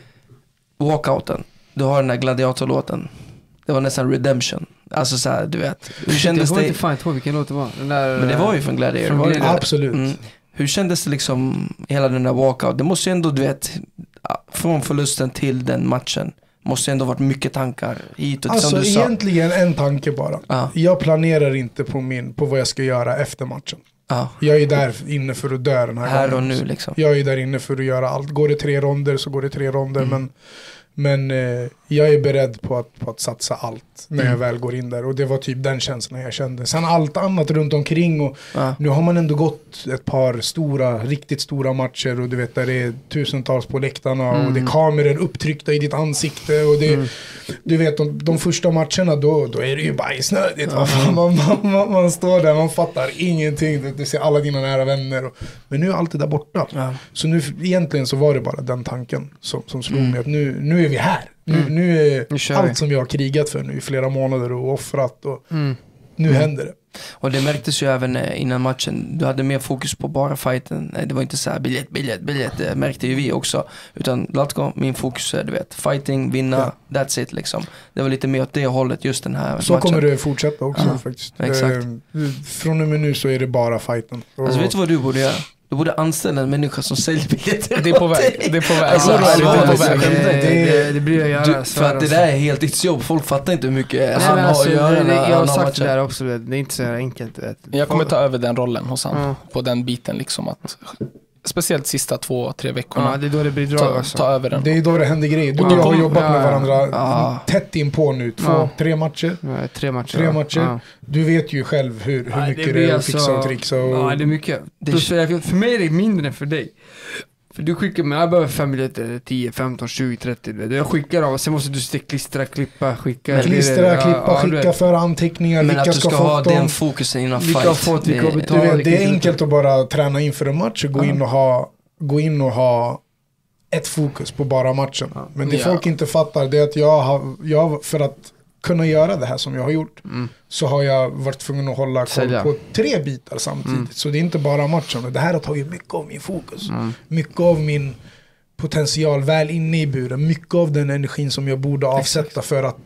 walkouten, du har den här gladiatorlåten. Det var nästan redemption. Alltså så här, du vet. Hur kändes jag det? inte fan inte ihåg vilken låt det var. Den där, Men det var ju från Gladiator. Från Gladiator. Absolut. Mm. Hur kändes det liksom, hela den där walkout? Det måste ju ändå, du vet, från förlusten till den matchen, måste ju ändå varit mycket tankar hit och Alltså som du sa. egentligen en tanke bara. Ja. Jag planerar inte på, min, på vad jag ska göra efter matchen. Ja. Jag är där inne för att dö den här, Här gången. och nu liksom. Jag är där inne för att göra allt. Går det tre ronder så går det tre ronder. Mm. Men, men eh, jag är beredd på att, på att satsa allt när Mm. jag väl går in där. Och det var typ den känslan jag kände. Sen allt annat runt omkring. Och Ja. nu har man ändå gått ett par stora, riktigt stora matcher. Och du vet där det är tusentals på läktarna. Och det är kameror upptryckta i ditt ansikte. Och det, Mm. du vet de, de första matcherna då, då är det ju bajsnödigt. Va? Man, man, man, man står där, man fattar ingenting. Du, du ser alla dina nära vänner. Och, men nu är allt det där borta. Ja. Så nu egentligen så var det bara den tanken som, som slog Mm. mig. Att nu, nu är vi här. Nu, Mm. nu är Nu kör allt vi. som jag har krigat för nu i flera månader och offrat. Och Mm. nu Mm. händer det. Och det märktes ju även eh, innan matchen. Du hade mer fokus på bara fighten. Nej, det var inte så här biljett, biljett, biljett. Det märkte ju vi också. Utan Latko, min fokus är, du vet, fighting, vinna, that's it liksom. Det var lite mer åt det hållet just den här Så matchen. kommer det fortsätta också Ja, faktiskt. exakt. Eh, från och med nu så är det bara fighten. Och, Alltså vet du vad du borde göra? Du borde anställa en människa som säljer biljetter. Det är på väg. Det är på väg. Alltså, det, alltså, är på alltså, väg. alltså, Det, det, det blir jag göra. Du, för att det där är helt ditt jobb. Folk fattar inte hur mycket Nej, han men har alltså, att göra det, när jag har han har sagt matchen. det där också, vet, det är inte så här enkelt. Vet. Jag kommer ta över den rollen hos han. Ja. På den biten liksom. Att, speciellt sista två, tre veckorna. Ja, det är då det blir drag ta, alltså. ta över den. det är då det händer grejer. Du Ja. och jag har jobbat Ja, med ja. varandra Ja. tätt in på nu. Två, Ja. tre matcher. Ja, tre matcher. Tre ja. matcher. Ja. Du vet ju själv hur, hur Ja, mycket det, blir är att fixa alltså- och trixa. Och, Ja, det är mycket. Det- Plus, för, för mig är det mindre än för dig. För du skickar mig, jag behöver fem biljetter, tio, femton, tjugo, trettio. du vet. Jag skickar dem, sen måste du stick, klistra, klippa, skicka. Klistra, Ja, klippa, ja, du skicka vet. för anteckningar. Men vilka att du ska ska få ha dem. den fokusen innan Vilka fight. har fått, vilka har det- betalat. Du Ja, vet, det vilken är tid- enkelt att bara träna inför en match och gå, Ja. in och ha, gå in och ha ett fokus på bara matchen. Men det Ja. folk inte fattar det är att jag har, jag, för att kunna göra det här som jag har gjort Mm. så har jag varit tvungen att hålla koll Sälja. på tre bitar samtidigt. Mm. Så det är inte bara matchen. Det här har tagit mycket av min fokus. Mm. Mycket av min potential väl inne i buren. Mycket av den energin som jag borde avsätta för att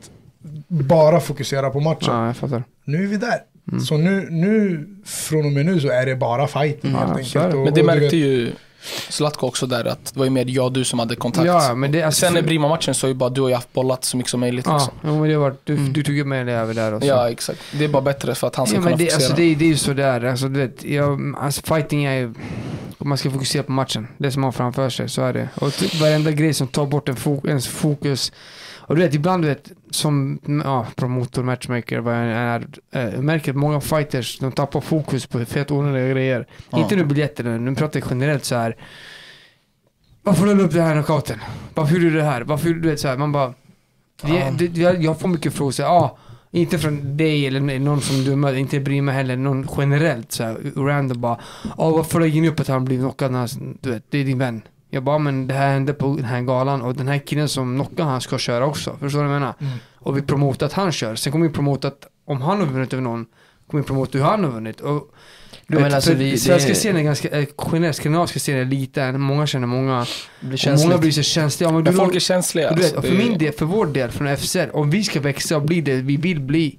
bara fokusera på matchen. Ja, jag fattar. Nu är vi där. Mm. Så nu, nu, från och med nu så är det bara fighting Mm, helt ja, så är enkelt. det. Och, Men det och du märkte vet, ju Zlatko också där, att det var ju mer jag och du som hade kontakt. Ja, men det, alltså, Sen i för- Brima-matchen så är ju bara du och jag bollat så mycket som möjligt. Ja, Liksom. jo, men det var, du, Mm. du tog ju med det över där också. Ja, exakt. Det är bara bättre för att han ska Ja, kunna men det, fokusera. alltså, det, är- det är ju sådär, alltså, du vet, jag, alltså, fighting är ju, man ska fokusera på matchen, det som man har framför sig, så är det. Och typ varenda grej som tar bort en fo- ens fokus. Och du vet, ibland du vet, som ja, promotor, matchmaker, vad jag är, äh, jag märker att många fighters, de tappar fokus på fett onödiga grejer. Ja. Inte nu biljetter, nu pratar jag generellt så här. Varför håller du upp den här knockouten? Varför gjorde du det här? Varför gjorde du det så här? Man bara, det, det, jag, jag får mycket frågor så här, ah, inte från dig eller någon som du möter, inte Brima heller, någon generellt så här, random bara, ah, varför lägger ni upp att han blir knockad när han- du vet, det är din vän. Jag bara, men det här hände på den här galan och den här killen som knockar han ska köra också. Förstår du vad jag menar? Mm. Och vi promotar att han kör. Sen kommer vi promota att om han har vunnit över någon, kommer vi promota hur han har vunnit. Och du Ja, vet, men alltså för vi- svenska det- scenen är ganska, eh, generellt skandinaviska scenen är liten. Många känner många. blir Och känsligt. många blir så känsliga. Ja, men du, Men folk är känsliga. och du vet, alltså. och Det för är- min del, för vår del, från F C R, om vi ska växa och bli det vi vill bli,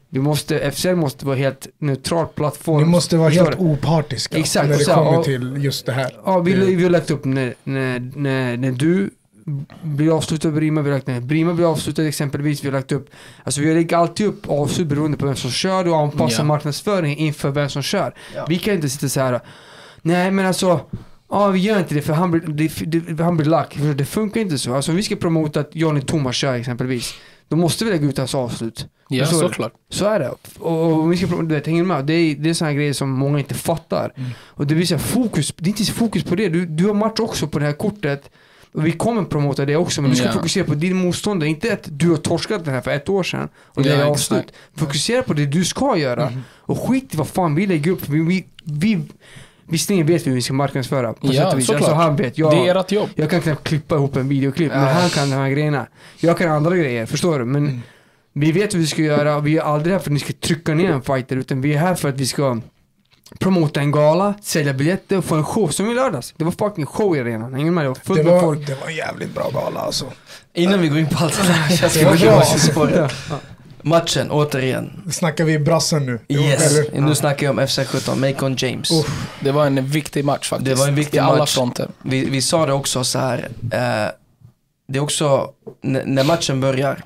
Vi måste, F C L måste vara helt neutral plattform. Ni måste vara Förstår helt du? opartiska Exakt, när det så, kommer och, till just det här. Ja, vi, det, vi har lagt upp när, när, när, när du blir avslutad på Brima, vi har lagt när Brima blir avslutad exempelvis, vi har lagt upp, alltså vi lägger alltid upp avslut beroende på vem som kör och anpassar Ja. marknadsföringen inför vem som kör. Ja. Vi kan inte sitta så här. Nej men alltså, ja vi gör inte det för han blir, det, det, han blir lack. Det funkar inte så. Alltså om vi ska promota att Johnny Thomas kör exempelvis, då måste vi lägga ut hans avslut. Ja, så, såklart. Så är det. Och, och vi ska promota, du vet, hänger med. Det är, det är såna här grejer som många inte fattar. Mm. Och det blir så här fokus, det är inte fokus på det. Du, du har match också på det här kortet. Och vi kommer promota det också, men du ska ja. fokusera på din motståndare. Inte att du har torskat den här för ett år sedan och det ja, är avslut. Fokusera på det du ska göra. Mm. Och skit i vad fan vi lägger upp. Vi, vi, vi, visserligen vet vi hur vi ska marknadsföra på ja, sätt och vis. Såklart. Alltså, han vet, jag, det är ert jobb. Jag kan knappt klippa ihop en videoklipp, ja. men han kan de här grejerna. Jag kan andra grejer, förstår du? Men mm. vi vet vad vi ska göra. Vi är aldrig här för att ni ska trycka ner en fighter, utan vi är här för att vi ska promota en gala, sälja biljetter och få en show som i lördags. Det var fucking show i arenan. Ingen med det var fullt det, med var, folk. det var en jävligt bra gala alltså. Innan vi går in på allt det där, jag ska Det var försöka bra. vara spåret. Matchen, återigen. Snackar vi brassen nu? Yes, Eller? nu snackar jag om F C sjutton, Macon James. Uh. Det var en viktig match faktiskt. Det var en viktig I alla match. fronter. Vi, vi sa det också så här. Eh, det är också, n- när matchen börjar,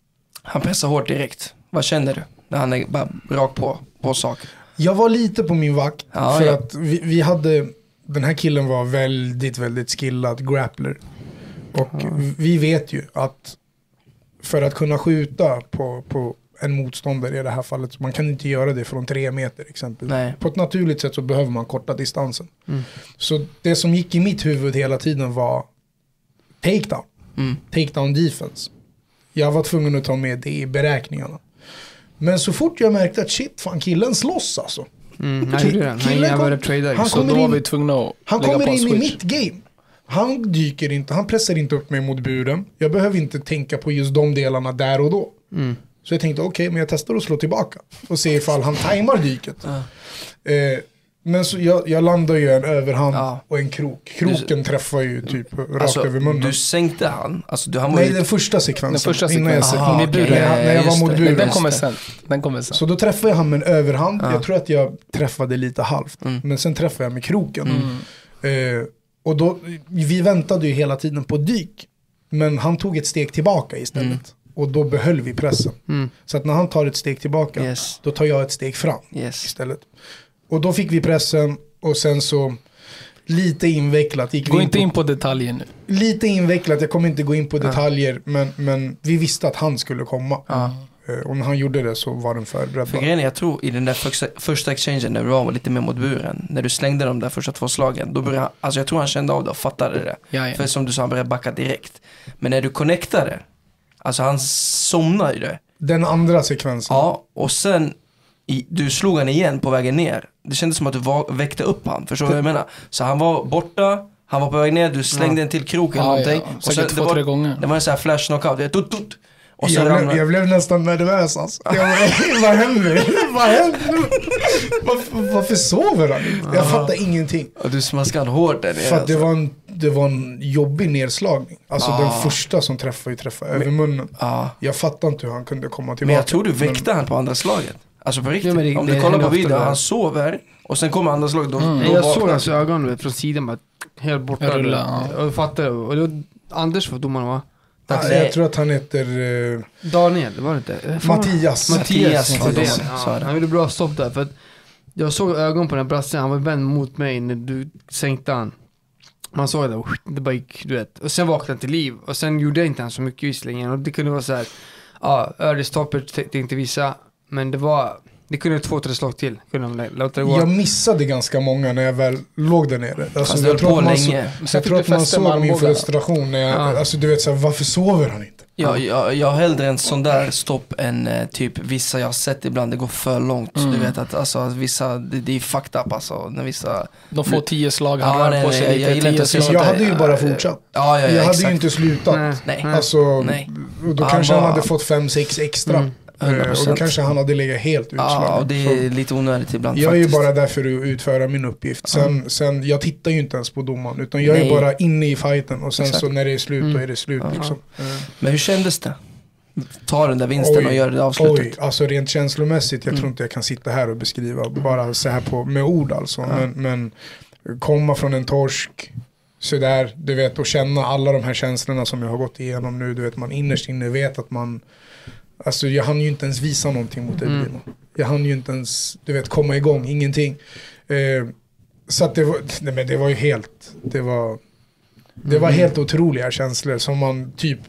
han pressar hårt direkt. Vad känner du? När han är bara rakt på, på sak. Jag var lite på min vakt, Ja, för ja. att vi, vi hade, den här killen var väldigt, väldigt skillad grappler. Och Mm. vi vet ju att för att kunna skjuta på, på en motståndare i det här fallet, så man kan inte göra det från tre meter exempelvis. Nej. På ett naturligt sätt så behöver man korta distansen. Mm. Så det som gick i mitt huvud hela tiden var takedown. Mm. Takedown defense. Jag var tvungen att ta med det i beräkningarna. Men så fort jag märkte att shit, fan killen slåss alltså. Mm, han gjorde det. Han Killen är kom- bara trader. han Så kommer då var in- vi tvungna att Han lägga kommer på en in i switch. mitt game. Han dyker inte, han pressar inte upp mig mot buren. Jag behöver inte tänka på just de delarna där och då. Mm. Så jag tänkte okej, okay, men jag testar att slå tillbaka. Och se ifall han tajmar dyket. Ja. Eh, men så jag, jag landar ju en överhand Ja. och en krok. Kroken träffar ju typ rakt Alltså, över munnen. du sänkte han. Alltså, du, han var Nej, ju... den första sekvensen. Den första Innan jag, sekvensen. se- Aha, innan okej, jag, när jag just var mot det. buren. Den Just kommer det. sen. Den kommer sen. Så då träffade jag han med en överhand. Ja. Jag tror att jag träffade lite halvt. Mm. Men sen träffade jag med kroken. Mm. Eh, och då, vi väntade ju hela tiden på dyk. Men han tog ett steg tillbaka istället. Mm. Och då behöll vi pressen. Mm. Så att när han tar ett steg tillbaka, Yes. då tar jag ett steg fram Yes. istället. Och då fick vi pressen och sen så lite invecklat gick Gå vi inte på, in på detaljer nu. lite invecklat, jag kommer inte gå in på detaljer, men, men vi visste att han skulle komma. Ja. Eh, och när han gjorde det så var den förberedd. För grejen är, jag tror i den där första, första exchangen när du var lite mer mot buren, när du slängde de där första två slagen, då började han, alltså jag tror han kände av det och fattade det. Ja, ja. För som du sa, han började backa direkt. Men när du connectade, alltså han somnade ju det. Den andra sekvensen. Ja, och sen i, du slog han igen på vägen ner. Det kändes som att du var, väckte upp han, förstår du vad jag menar? Så han var borta, han var på väg ner, du slängde en till krok eller Ja, någonting. ja. Och Säkert sen, två, det var, tre gånger. Det var en sån här flash knockout, det är tut, tut. Och sen Jag blev, ramlade- jag blev nästan nervös alltså. Jag bara, vad händer? Vad händer? Varför, varför sover han inte? Jag fattar ingenting. och du smaskade hårt där nere. För att det alltså. var, en, det var en jobbig nedslagning. Alltså Ah. den första som träffade ju träffade över munnen. Ja. Jag fattar inte hur han kunde komma tillbaka. Men jag tror du väckte han på andra slaget. Alltså på riktigt. Ja, men det- Om det du kollar händer på ofta videon, där. han sover och sen kommer andra slaget. Då, Mm. då Jag vaknar såg han. hans ögon du vet, från sidan bara helt borta. Rulla, du vet. ja. Och jag fattade. Och det var Anders var domaren va? Ja, Nej. jag tror att han heter eh, Daniel, det var det inte? Eh, fan. Mattias. Mattias, Mattias, var det. Mattias, Ja, så är det. han gjorde bra stopp där för att jag såg ögon på den här brassen, han var vänd mot mig när du sänkte han. Man såg det, det bara gick, du vet. Och sen vaknade han till liv och sen gjorde jag inte han så mycket visserligen och det kunde vara så här, ja, early stopper tänkte visa, men det var, det kunde två, tre slag till, kunde de låta det gå. Jag missade ganska många när jag väl låg där nere. Alltså, Fast det jag höll tror på att man länge. så- Men sen Jag fick tror du att man fäste såg med min armbågarna. frustration när jag, Ja. alltså du vet såhär, varför sover han inte? Jag, jag, jag har hellre en sån där stopp än eh, typ vissa jag har sett ibland, det går för långt. Mm. Du vet att alltså, att vissa, det, det är fucked up alltså. När vissa... De får tio slag, han Ja, rör nej, på nej, sig jag- lite, jag gillar inte tio att se slag. Jag sånt. hade ju bara fortsatt. Ja, ja, ja, Jag hade exakt. ju inte slutat. Nej. Nej. Alltså, Nej. och då Han kanske han bara- hade fått fem sex extra. Mm. Eh, hundra och då procent. kanske han hade legat helt Ja, och utslagen. det Så är lite onödigt ibland jag är ju faktiskt. bara där för att utföra min uppgift. Sen, sen, jag tittar ju inte ens på domaren. Utan jag är Nej. bara inne i fighten. Och sen Exakt. så när det är slut, då Mm. är det slut. Ja. Liksom. Eh, Men hur kändes det? ta den där vinsten oj, och göra det avslutet. Oj, alltså rent känslomässigt, jag Mm. tror inte jag kan sitta här och beskriva bara så här på, med ord alltså. Ja. Men, men komma från en torsk, så där, du vet, och känna alla de här känslorna som jag har gått igenom nu, du vet, man innerst inne vet att man, alltså jag hann ju inte ens visa någonting mot dig, mm. jag hann ju inte ens, du vet, komma igång, ingenting. Eh, så att det var, nej men det var ju helt, det var, det var helt otroliga känslor som man typ,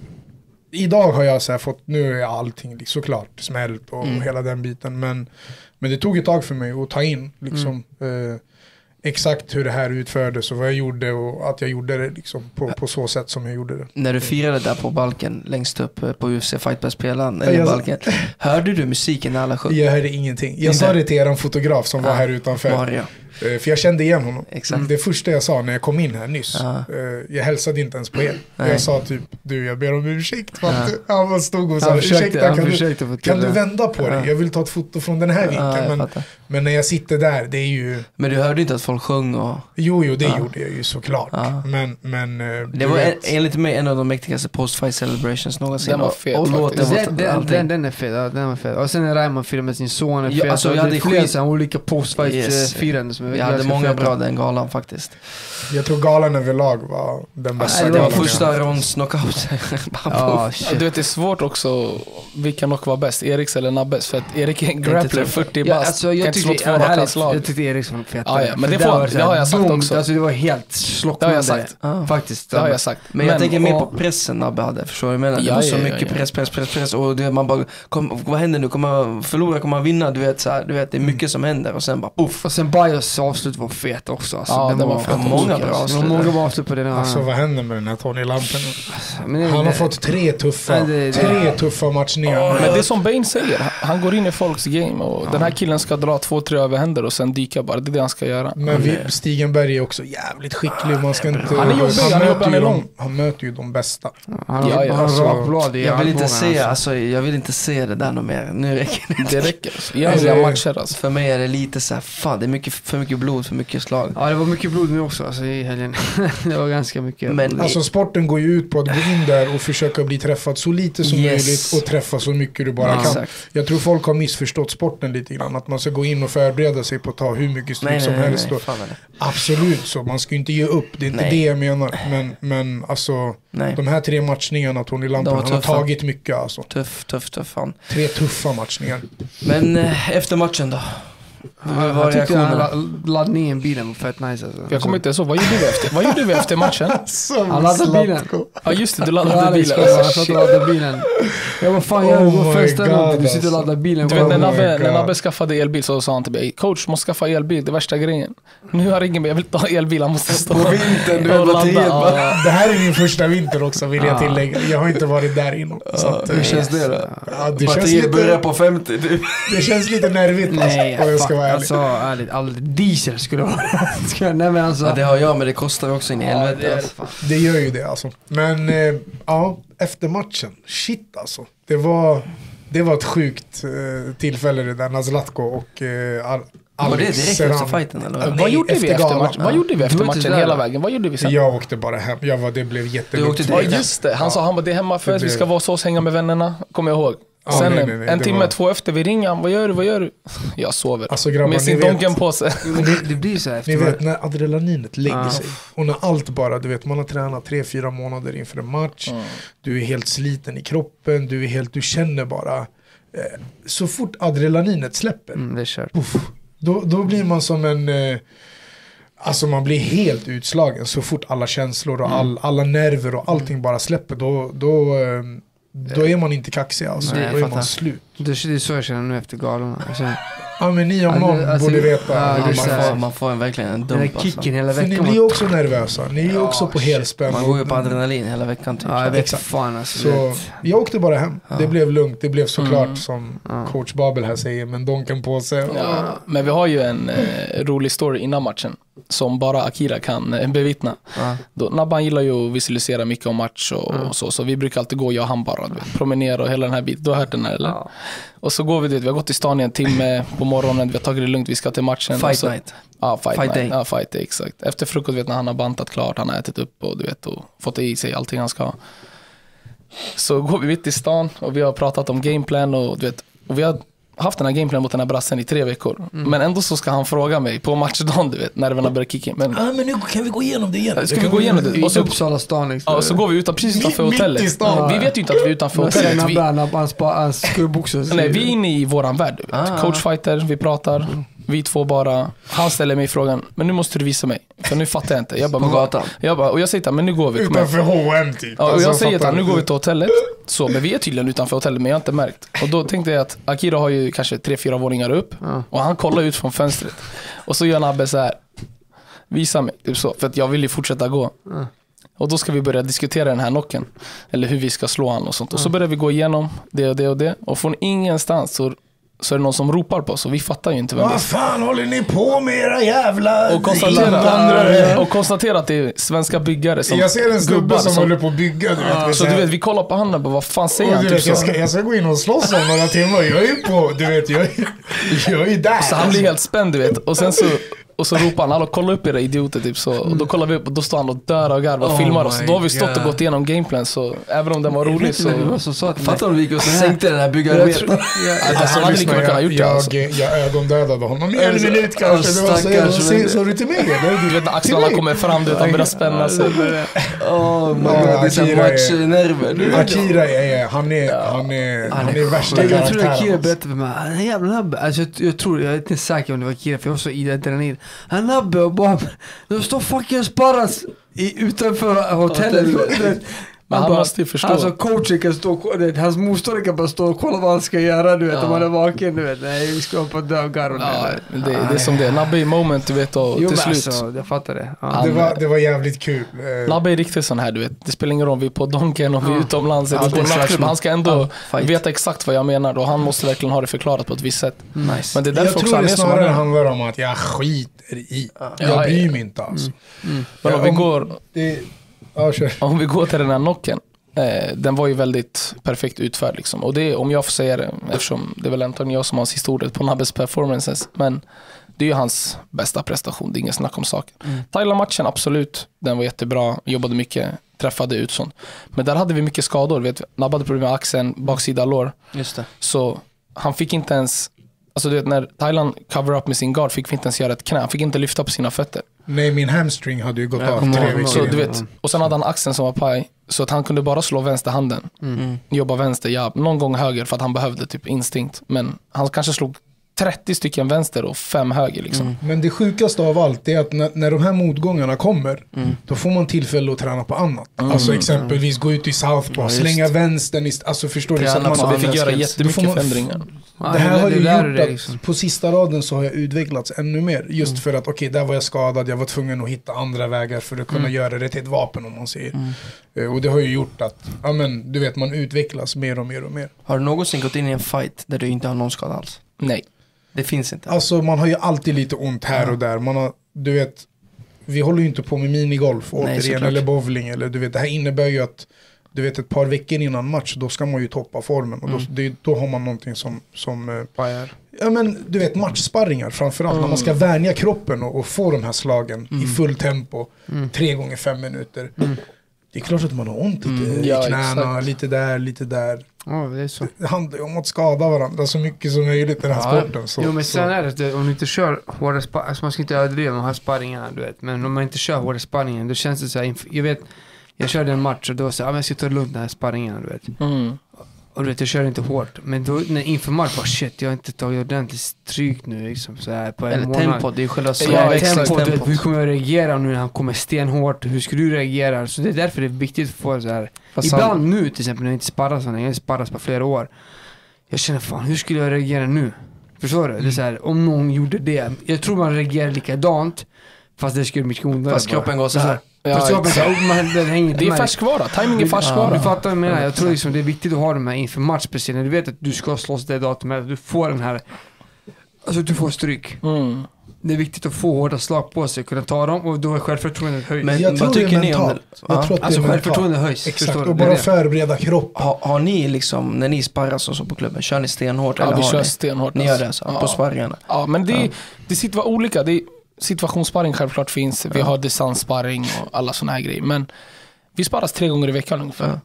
idag har jag så här fått, nu är allting såklart smält och mm. hela den biten, men, men det tog ett tag för mig att ta in liksom, mm. eh, exakt hur det här utfördes och vad jag gjorde och att jag gjorde det liksom på, på så sätt som jag gjorde det. När du firade där på balken längst upp på U F C Fight Pass-spelaren eller jag, balken, hörde du musiken när alla sjöng? Jag hörde ingenting. Jag sa det till er fotograf som ah, var här utanför. Maria. För jag kände igen honom. Exakt. Det första jag sa när jag kom in här nyss, ah. jag hälsade inte ens på er. Nej. Jag sa typ, du jag ber om ursäkt för att ah. han stod och sa, han försökte, ursäkta, han kan, försökte du, kan du vända på ah. det? Jag vill ta ett foto från den här vinkeln. Ah, men, men när jag sitter där, det är ju... Men du hörde inte att folk sjöng och... Jo, jo, det ah. gjorde jag ju såklart. Ah. Men, men... Det var en, enligt mig en av de mäktigaste post-fight celebrations någonsin. Den var fet, och låten var den, den, den, den är fet, ja, den var fet. Och sen är Raymond firar med sin son är fet. Ja, alltså, och jag det är hade flera skit... olika post-fight-firande yes. som är Vi hade ganska många feta. bra den galan faktiskt. Jag tror galan överlag var den bästa. Nej, det var galan första ronds knockout. Ja, Du vet, det är svårt också vilka knock var bäst, Eriks eller Nabbes, för att Erik är en grappler, fyrtio Ja, bast, alltså, kan jag inte slå tyckte, två ja, raka härligt, slag. jag tyckte Eriksson var fet. Ja, ja, men det För får- där var det så här har jag sagt dumt, också. Alltså det var helt slocknande. Det har jag sagt. Ah. Faktiskt. Det har jag sagt. Men jag tänker mer och- på pressen Nabbe hade, förstår du? Jag menar, det Ja, var så ja, ja, mycket ja. press, press, press, press och det, man bara, kom, vad händer nu? Kommer man förlora? Kommer man vinna? Du vet, så här, du vet, det är mycket som händer och sen bara poff. Och sen Bios avslut var fet också. Alltså, Ja, den den var var fet. Många bra Det var avslut. många bra avslut på den. Alltså vad händer med den här Tony Lampen? Men det- Han har fått tre tuffa, Nej, det- det- tre tuffa matchningar. Men det är som Bane säger, han går in i folks game och den här killen ska dra två, tre överhänder och sen dyka bara, det är det han ska göra. Men vi, Stigenberg är också jävligt skicklig. Man ska inte, Han är jobbig, han är möter jobbig, han är ju de- lång. Han möter ju de bästa. Han har Ja, ja, han har alltså, rakblad i Jag vill inte armbågarna, se, alltså. alltså, jag vill inte se det där något mer. Nu räcker det. Det räcker. Egentligen Alltså, matcher alltså. För mig är det lite så här, fan det är mycket, för mycket blod, för mycket slag. Ja, det var mycket blod nu också alltså, i helgen. Det var ganska mycket. Men- Alltså sporten går ju ut på att gå in där och försöka bli träffad så lite som Yes. möjligt och träffa så mycket du bara Ja, kan. exakt. Jag tror folk har missförstått sporten lite grann. Att man ska gå in och förbereda sig på att ta hur mycket stryk Nej, som nej, nej, helst. nej, och- fan är det. Absolut så, man ska ju inte ge upp. Det är inte Nej. det jag menar. Men, men alltså, Nej. de här tre matchningarna Tony Lampen, De var han har tuffa. tagit mycket alltså. Tuff, tuff, tuff fan. Tre tuffa matchningar. Men eh, efter matchen då? Vad var jag tyckte reaktionerna? han la- laddade ner bilen var fett nice alltså. Jag kommer inte så, vad gjorde vi efter? Vad gjorde vi efter matchen? Han laddade bilen. Ja just det, du Ja, laddade Alex bilen. kom, han satt och laddade bilen. Jag bara fan gör du? Oh Gå och my festa God, runt. Du sitter och alltså. laddar bilen. Du vet, när Oh my Nabbe, när God. Nabbe skaffade elbil så sa han till mig, coach måste skaffa elbil, det är värsta grejen. Nu har ingen mig, jag vill ta elbil, han måste stå På vintern, du och vet, batteriet ladda. bara- Ja. Det här är min första vinter också vill jag tillägga. Jag har inte varit där innan. Så att, Hur känns det då? ja, det, känns Batteriet börjar lite, på femtio du. det känns lite nervigt alltså, Nej, om jag ska fuck, vara ärlig. alltså ärligt, all diesel skulle vara. Ska jag- Nej men alltså. Ja, det har jag, men det kostar också in i Ja, helvete. det är- alltså. Det gör ju det alltså. Men eh, ja, efter matchen, shit alltså. Det var, det var ett sjukt eh, tillfälle det där när Zlatko och eh, Al- Var det Alex direkt Serrano- efter fighten eller? Nej, Vad gjorde vi efter efter galan. matchen? Vad gjorde vi efter Du var inte matchen där, hela då? vägen? Vad gjorde vi sen? Jag åkte bara hem. Jag var, det blev jättelugnt. åkte Ja direkt. just det, han sa han bara det är hemmafest, Det vi ska blev- vara så oss, hänga med vännerna, kommer jag ihåg. Ja, Sen nej, en, nej, nej, en det timme, var- två efter, vi ringer han, vad gör du, vad gör du? Jag sover. Alltså, grabbar, med sin ni vet- donken på sig. Men det, det blir så här Ni efter. vet när adrenalinet lägger Ah. sig och när allt bara, du vet man har tränat tre, fyra månader inför en match. Mm. Du är helt sliten i kroppen, du är helt, du känner bara. Eh, så fort adrenalinet släpper, Mm, det är kört. puff, då, då blir man som en, eh, alltså man blir helt utslagen så fort alla känslor och all, alla nerver och allting bara släpper. Då, då, eh, då är man inte kaxig alltså, Nej, då jag är fattar. man slut. Det, det är så jag känner nu efter galorna. Alltså, Ja men ni om Alltså, någon alltså, borde veta ja, hur Man det det är så känns. här- får, man får en, verkligen en den där dump alltså. kicken hela För veckan. ni var- blir ju också nervösa, ni är ju också på shit. helspänn. Man går ju på adrenalin hela veckan typ. Ja, jag vet Exakt. fan alltså. Så vet. jag åkte bara hem. Ja. Det blev lugnt. Det blev såklart Mm. som Ja. coach Babel här säger, men donken på sig. Ja, men vi har ju en eh, rolig story innan matchen som bara Akira kan eh, bevittna. Ja. Då, Nabban gillar ju att visualisera mycket om match och, och så, så vi brukar alltid gå, jag och han bara, du vet, promenera och hela den här biten. Du har hört den här eller? Ja. Och så går vi dit, vi har gått i stan i en timme på morgonen, vi har tagit det lugnt, vi ska till matchen. Fight och så, night. Ja, fight, Fight night. day. Ja, fight day, exakt. Efter frukost vet när han har bantat klart, han har ätit upp och du vet och fått i sig allting han ska ha. Så går vi mitt i stan och vi har pratat om gameplan och du vet, och vi har haft den här gameplanen mot den här brassen i tre veckor. Mm. Men ändå så ska han fråga mig på matchdagen, du vet, nerverna börjar kicka in. Men, ah, men nu kan vi gå igenom det igen. Ska vi gå igenom det? Och så Uppsala stan liksom. Ja, och så går vi utan, precis utanför mitt, hotellet. Mitt i stan. Vi vet ju inte att vi är utanför hotellet. Vi, nej, vi är inne i våran värld, du vet. Ah. Coachfighter, vi pratar. Mm. Vi två bara, han ställer mig frågan, men nu måste du visa mig. För nu fattar jag inte. Jag bara, på gatan. Jag bara, och jag säger till men nu går vi. Utanför H och M typ. Ja, och jag alltså, säger till nu går vi till hotellet. Så, men vi är tydligen utanför hotellet, men jag har inte märkt. Och då tänkte jag att Akira har ju kanske tre, fyra våningar upp. Ja. Och han kollar ut från fönstret. Och så gör Nabbe så här, visa mig, typ så. För att jag vill ju fortsätta gå. Ja. Och då ska vi börja diskutera den här knocken. Eller hur vi ska slå han och sånt. Och så börjar vi gå igenom det och det och det. Och från ingenstans så så är det någon som ropar på oss och vi fattar ju inte vem det är. Vad fan håller ni på med era jävla och konstatera, och konstatera att det är svenska byggare som jag ser en snubbe som, som håller på att bygga, du vet. Så du vet, vi kollar på handen och vad fan säger han? Typ vet, jag, ska, jag ska gå in och slåss om några timmar. Jag är ju på, du vet, jag är, jag är där. Så han blir helt spänd, du vet. Och sen så och så ropar han, alla kolla upp era idioter typ så. Och då kollar vi upp och då står han och dör och garvar och oh filmar oss. Då har vi stått God. och gått igenom gameplan, så även om den var rolig så... så, så att fattar du vi gick och sänkte den här byggarbeten? Alltså hade lika mycket kunnat gjort det alltså. Jag, jag ögondödade honom i en minut kanske. Det var så, så du till mig? Du vet när axlarna kommer fram, du vet, han börjar spänna sig. Åh my God, det är så matchnerver. Akira är, han är, han är, han är värsta karaktären. Jag tror Akira berättade för mig, han är jävla nabbe. Alltså jag tror, jag är inte säker om det var Akira, för jag var så identiterad. Han nabbe och bara, de står fucking sparras i, utanför hotellet. Men han bara, måste ju förstå. Alltså coachen kan stå, hans motståndare kan bara stå och kolla vad han ska göra, du vet, ja. om han är vaken, du vet. Nej, vi ska på dögar och ja, det, det, det är som det är. Nabbe i moment, du vet, och jo, till slut. Alltså, jag fattar det. Ja. Han, det, var, det var jävligt kul. Nabbe är riktigt sån här, du vet. Det spelar ingen roll om vi är på Donken och vi är utomlands. Ja, det är han ska ändå ja, veta exakt vad jag menar och han måste verkligen ha det förklarat på ett visst sätt. Nice. Men det är därför jag också tror han det är snarare som handlar om att jag skiter i. Ja. Jag bryr mig inte alltså. Mm. Mm. Men om, om vi går... Det, ja, kör. Om vi går till den här knocken. Eh, den var ju väldigt perfekt utförd liksom. Och det, om jag får säga det, eftersom det är väl antagligen jag som har historiet på Nabbes performances, men det är ju hans bästa prestation, det är ingen snack om saken. Mm. Thailand-matchen, absolut, den var jättebra, jobbade mycket, träffade ut sånt. Men där hade vi mycket skador, vet, Nabbe hade problem med axeln, baksida lår. Just det. Så han fick inte ens, alltså du vet, när Thailand cover up med sin guard fick vi inte ens göra ett knä, han fick inte lyfta på sina fötter. Nej, min hamstring hade ju gått ja, av tre veckor. Så du vet, och sen hade han axeln som var paj. Så att han kunde bara slå vänsterhanden. Mm. Jobba vänster, ja, någon gång höger för att han behövde typ instinkt. Men han kanske slog trettio stycken vänster och fem höger liksom. Mm. Men det sjukaste av allt är att när, när de här motgångarna kommer, mm. då får man tillfälle att träna på annat. Mm. Alltså exempelvis gå ut i southpaw, ja, slänga vänstern, i, alltså förstår du? Så man, vi fick göra jättemycket man, förändringar. Det här har ju gjort att liksom. På sista raden så har jag utvecklats ännu mer. Just mm. för att okej, okay, där var jag skadad, jag var tvungen att hitta andra vägar för att kunna mm. göra det till ett vapen om man säger. Mm. Och det har ju gjort att, ja men du vet, man utvecklas mer och mer och mer. Har du någonsin gått in i en fight där du inte har någon skada alls? Nej. Det finns inte. Alltså man har ju alltid lite ont här ja. och där. Man har, du vet, vi håller ju inte på med minigolf återigen. Nej, eller bowling. Eller, du vet, det här innebär ju att du vet, ett par veckor innan match, då ska man ju toppa formen. Och då, mm. det, då har man någonting som... som ja, men du vet, matchsparringar framförallt. Mm. När man ska vänja kroppen och, och få de här slagen mm. i full tempo. Mm. Tre gånger fem minuter. Mm. Det är klart att man har ont lite mm. i knäna, ja, lite där, lite där. Oh, det, är så. Det handlar ju om att skada varandra så mycket som möjligt i den här ja. sporten. Så, jo, men sen så. Är det om du inte kör hårda sparringar, alltså man ska inte överdriva de här sparringarna, du vet. Men om man inte kör hårda sparringar, då känns det så här, jag vet, jag körde en match och då sa jag, ah, jag ska ta lugnt den här sparringarna, du vet. Mm. Och du vet, jag kör inte hårt. Men då, när inför match, bara shit, jag har inte tagit ordentligt stryk nu liksom, så här, på en eller månad. tempo, det är själva så. Ja, ja tempo, tempo. Hur kommer jag reagera nu när han kommer stenhårt? Hur ska du reagera? Så det är därför det är viktigt att få så här. Fast ibland han... nu till exempel när jag inte sparras, när jag inte sparras på flera år. Jag känner fan, hur skulle jag reagera nu? Förstår du? Mm. Det är så här, om någon gjorde det. Jag tror man reagerar likadant. Fast det skulle mycket ondare. Fast kroppen går så här. Ja, så man, det, hänger det är färskvara, timing är färskvara. Ja, du fattar vad jag menar. Jag tror liksom det är viktigt att ha det med inför match, speciellt när du vet att du ska slåss det datumet. Du får den här, alltså du får stryk. Mm. Det är viktigt att få hårda slag på sig, kunna ta dem, och då är självförtroendet höjs. Men jag tror det är mentalt. Jag tror att alltså självförtroendet höjs. Exakt, och bara förbereda kroppen. Har, har ni liksom, när ni sparras och så på klubben, kör ni stenhårt? Ja, eller vi har kör ni? stenhårt. Ni gör det alltså, ja. På sparringarna? Ja, men det, ja. det sitter var olika. Det är, situationssparring självklart finns. Vi ja. har distanssparring och alla såna här grejer. Men vi sparras tre gånger i veckan ungefär. Ja.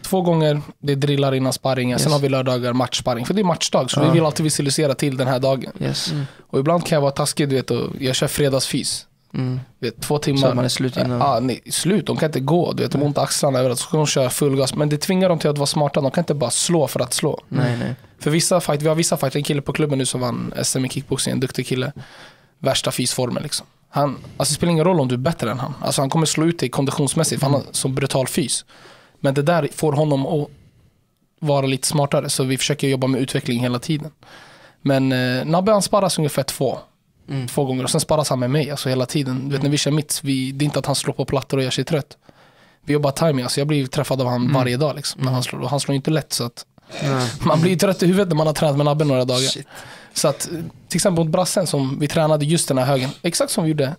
två gånger, det drillar innan sparringen. Yes. Sen har vi lördagar matchsparring. För det är matchdag, så uh. vi vill alltid visualisera till den här dagen. Yes. Mm. Och ibland kan jag vara taskig, du vet, och jag kör fredagsfys. Mm. Vet, två timmar. Så man är slut innan. Ja, nej, slut. De kan inte gå. Du vet, de har ont axlarna överallt. Så ska de köra full gas. Men det tvingar dem till att vara smarta. De kan inte bara slå för att slå. Nej, nej. För vissa fight, vi har vissa fight. En kille på klubben nu som vann S M i kickboxing. En duktig kille. Värsta fysformen liksom. Han, alltså det spelar ingen roll om du är bättre än han. Alltså han kommer slå ut dig konditionsmässigt. För han har så brutal fys. Men det där får honom att vara lite smartare. Så vi försöker jobba med utveckling hela tiden. Men eh, Nabbe han sparras ungefär två. Mm. Två gånger och sen sparas han med mig alltså hela tiden. Du vet när vi kör mitt, vi, det är inte att han slår på plattor och gör sig trött. Vi jobbar timing, alltså jag blir träffad av han mm. varje dag liksom. När han slår, och han slår inte lätt så att mm. man blir trött i huvudet när man har tränat med Nabbe några dagar. Shit. Så att till exempel mot brassen som vi tränade just den här högen, exakt som vi gjorde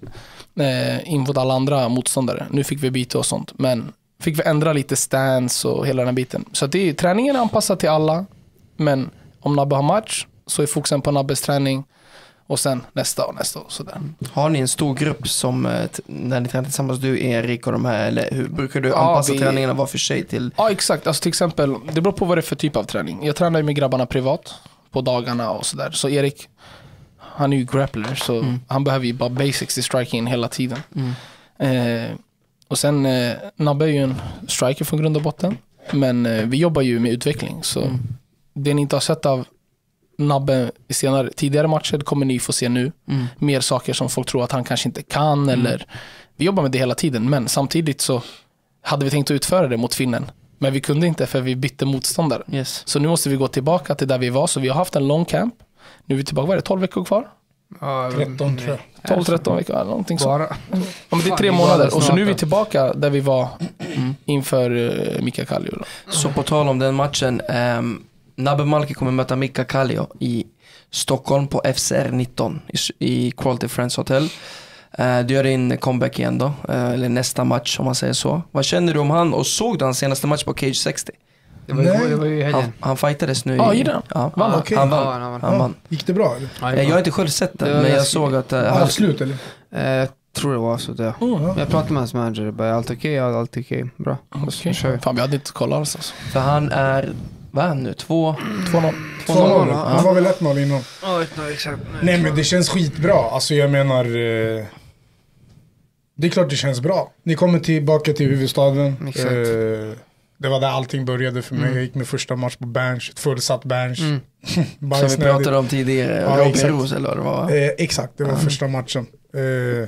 eh, in mot alla andra motståndare. Nu fick vi byta och sånt, men fick vi ändra lite stance och hela den här biten. Så att det är, träningen är anpassad till alla, men om Nabbe har match så är fokusen på Nabbes träning. Och sen nästa och nästa och sådär. Har ni en stor grupp som när ni tränar tillsammans, du, Erik och de här, eller hur brukar du anpassa ja, vi... träningarna var för sig till? Ja, exakt. Alltså till exempel, det beror på vad det är för typ av träning. Jag tränar ju med grabbarna privat på dagarna och sådär. Så Erik, han är ju grappler, så mm. han behöver ju bara basics i striking hela tiden. Mm. Eh, och sen, eh, Nabbe är ju en striker från grund och botten. Men eh, vi jobbar ju med utveckling, så mm. det ni inte har sett av Nabbe i senare, tidigare matcher kommer ni få se nu. Mm. Mer saker som folk tror att han kanske inte kan mm. eller vi jobbar med det hela tiden, men samtidigt så hade vi tänkt att utföra det mot finnen, men vi kunde inte för vi bytte motståndare. Yes. Så nu måste vi gå tillbaka till där vi var, så vi har haft en lång camp. Nu är vi tillbaka, vad är det, tolv veckor kvar? tretton tror jag. tolv tretton veckor, någonting så. Ja, men det är tre månader och så nu är vi tillbaka där vi var mm. inför uh, Mika Kallio. Så på tal om den matchen, um, Nabbe Malki kommer möta Mika Kallio i Stockholm på F C R nitton i, i Quality Friends Hotel. Uh, du gör din comeback igen då, uh, eller nästa match om man säger så. Vad känner du om han, och såg du hans senaste match på Cage sextio? Det var, Nej. Det var ju han, han fightades nu ah, i... Ja, ja, vann, han, okay. han vann. Ja, han vann. Han vann. Gick det bra eller? Ja, jag har inte själv sett det, det men jag, jag såg att... Uh, avslut eller? Uh, jag tror det var så det. Mm, ja. Jag pratade med hans manager, bara allt okej, okay, ja, allt okej, okay. Bra. Okay. Vi. Fan, vi hade inte kollat alls alltså. För han är... Vad är han nu? Två... två noll. två noll. Han var väl ett noll innan. Ja, ett noll, exakt. Nej, men det känns skitbra. Alltså jag menar... Eh, det är klart det känns bra. Ni kommer tillbaka till huvudstaden. Exakt. Eh, det var där allting började för mig. Mm. Jag gick med första match på bench. Ett fullsatt bench. Mm. Som vi pratade om tidigare. Ja, Robin Roos eller vad det var. Eh, exakt, det var mm. första matchen. Eh,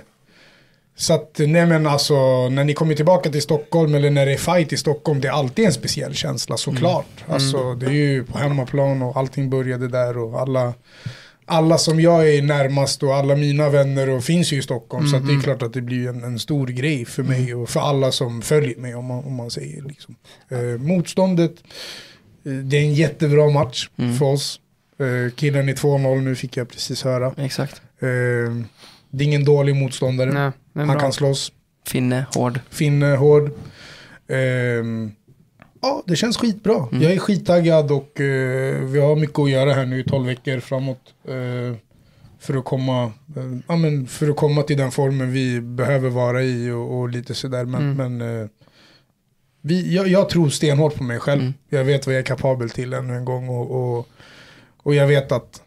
så att, nej men alltså, när ni kommer tillbaka till Stockholm eller när det är fight i Stockholm, det är alltid en speciell känsla såklart. Mm. Alltså mm. det är ju på hemmaplan och allting började där och alla, alla som jag är närmast och alla mina vänner och finns ju i Stockholm. Mm. Så att det är klart att det blir en, en stor grej för mig och för alla som följer mig om man, om man säger liksom. Eh, motståndet, eh, det är en jättebra match mm. för oss. Eh, killen i två noll nu fick jag precis höra. Exakt. Eh, det är ingen dålig motståndare. Nej, han bra. kan slåss. Finne, hård. Finne, hård. Um, ja, det känns skitbra. Mm. Jag är skittaggad och uh, vi har mycket att göra här nu i tolv veckor framåt. Uh, för, att komma, uh, ja, men för att komma till den formen vi behöver vara i och, och lite sådär. Men, mm. men uh, vi, jag, jag tror stenhårt på mig själv. Mm. Jag vet vad jag är kapabel till ännu en gång. Och, och, och jag vet att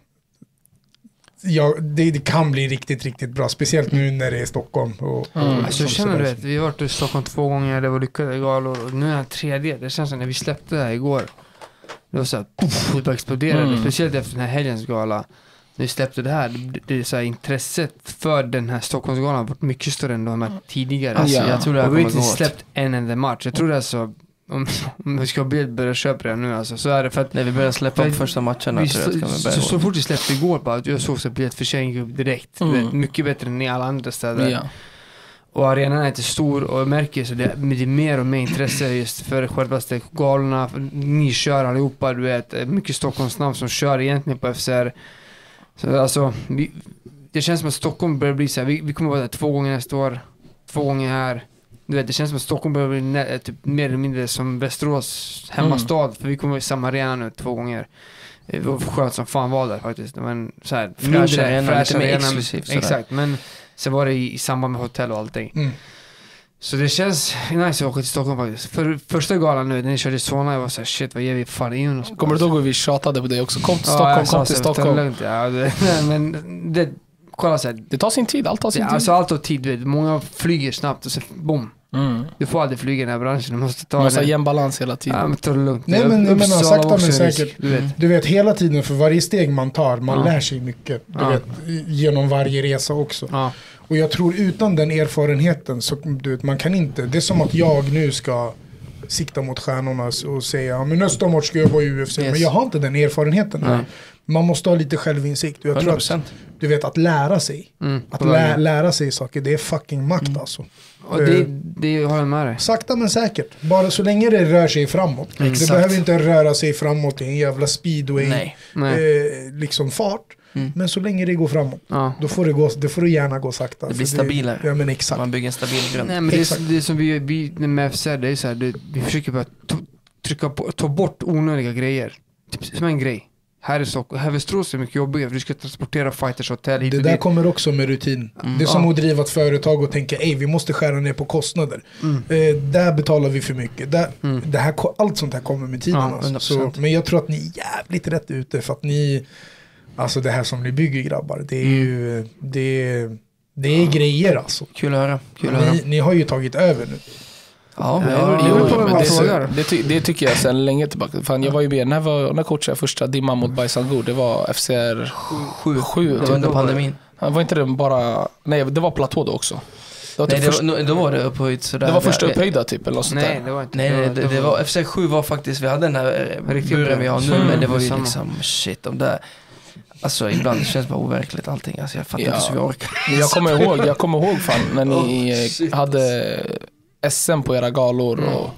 ja, det, det kan bli riktigt, riktigt bra. Speciellt nu när det är Stockholm. Och, och mm. Alltså, jag känner du vet, vi har varit i Stockholm två gånger, det var lyckade galor. Och nu är den tredje, det känns som när vi släppte det här igår. Det var så här, puff, det bara exploderade. Mm. Speciellt efter den här helgens gala. När vi släppte det här, det, det är så här, intresset för den här Stockholmsgalan har varit mycket större än de här tidigare. Alltså, ja. Jag tror det här och vi har kommer inte släppt en enda match. Jag tror det är så... Om, om vi ska börja köpa det nu alltså, så är det för att när vi börjar släppa upp första matcherna vi, så, vi så, så fort vi släppte igår bara, jag såg så biljettförsäljning upp direkt mm. mycket bättre än i alla andra städer ja. Och arenan är inte stor och jag märker så det, det är mer och mer intresse just för självaste galorna, ni kör allihopa, du vet, mycket Stockholmsnamn som kör egentligen på F C R, så alltså vi, det känns som att Stockholm börjar bli så här, vi, vi kommer vara där två gånger nästa år, två gånger här. Du vet, det känns som att Stockholm börjar bli nä- typ mer eller mindre som Västerås hemmastad. Mm. För vi kommer i samma arena nu två gånger. Det var skönt som fan var där faktiskt. Men så här, fräsch arena, lite mer exklusivt. Exakt, men så var det i, i samband med hotell och allting. Mm. Så det känns nice att åka till Stockholm faktiskt. För första galan nu, när jag körde i Solna, jag var såhär, shit vad ger vi fan in oss. Kommer du ihåg hur vi tjatade på det också? Kom till Stockholm, ja, kom till Stockholm. Lugnt, ja, det, men det, kolla så här, det tar sin tid, allt tar sin det, tid. Alltså allt tar tid, vet. Många flyger snabbt och så bom. Mm. Du får aldrig flyga i den här branschen, du måste ta Man måste ha det. jämn balans hela tiden. Ja, men ta det lugnt. Nej men jag menar, sakta men säkert. Du vet. Du vet, hela tiden för varje steg man tar, man Ja. lär sig mycket. Du Ja. vet, genom varje resa också. Ja. Och jag tror utan den erfarenheten så du vet, man kan inte, det är som att jag nu ska sikta mot stjärnorna och säga, ja, men nästa match ska jag vara i U F C. Yes. Men jag har inte den erfarenheten. Nej. Man måste ha lite självinsikt. Och jag tror hundra att, procent. du vet, att lära sig. Mm, Att på lä- vägen. lära sig saker, det är fucking makt alltså. Och det, det har jag med dig. Sakta men säkert. Bara så länge det rör sig framåt. Det Exakt. behöver inte röra sig framåt i en jävla speedway. Nej. Nej. Eh, liksom fart. Mm. Men så länge det går framåt. Ja. Då får det, gå, det får det gärna gå sakta. Det blir För stabilare. Ja men exakt. Man bygger en stabil grund. Nej, men det, Exakt. är, det är som vi, vi med F C, det är så här, det, vi försöker bara to, trycka på, ta bort onödiga grejer. Typ som en grej. Här är så, här Västerås är mycket jobbigare för du ska transportera fighters hotell hit Det och där dit. kommer också med rutin. Mm. Det är som Ja. att driva ett företag och tänka, ej vi måste skära ner på kostnader. Mm. Eh, där betalar vi för mycket. Där, Mm. det här, ko- allt sånt här kommer med tiden. Ja, alltså. hundra Så, procent. men jag tror att ni är jävligt rätt ute för att ni, alltså det här som ni bygger grabbar, det är Mm. ju, det är, det är grejer alltså. Kul att höra. Kul att höra. Ni, ni har ju tagit över nu. Ja, vi Ja, har, jag Jo, vet inte men vad man det, frågar. det, ty, det tycker jag sen länge tillbaka. Fan, jag var ju med, när, var, när coachade jag första dimman mot Bajsangur? Det var F C R sju. sju. Det var typ. under pandemin. Ja, var inte det bara... Nej, det var platå då också. Det var, typ Nej, det först, var, då var det upphöjt sådär. det var första Vi- upphöjda typ, eller något sånt Nej, där. det var inte. Nej, nej, det, det var, F C sju var faktiskt, vi hade den här eh, Riktiga buren vi har nu, Mm, men det var ju samma. liksom, shit, de där, alltså ibland känns det bara overkligt allting, alltså jag fattar Ja. inte så vi orkar. Men jag kommer ihåg, jag kommer ihåg fan när ni Oh, eh, shit. hade S M på era galor Mm. och...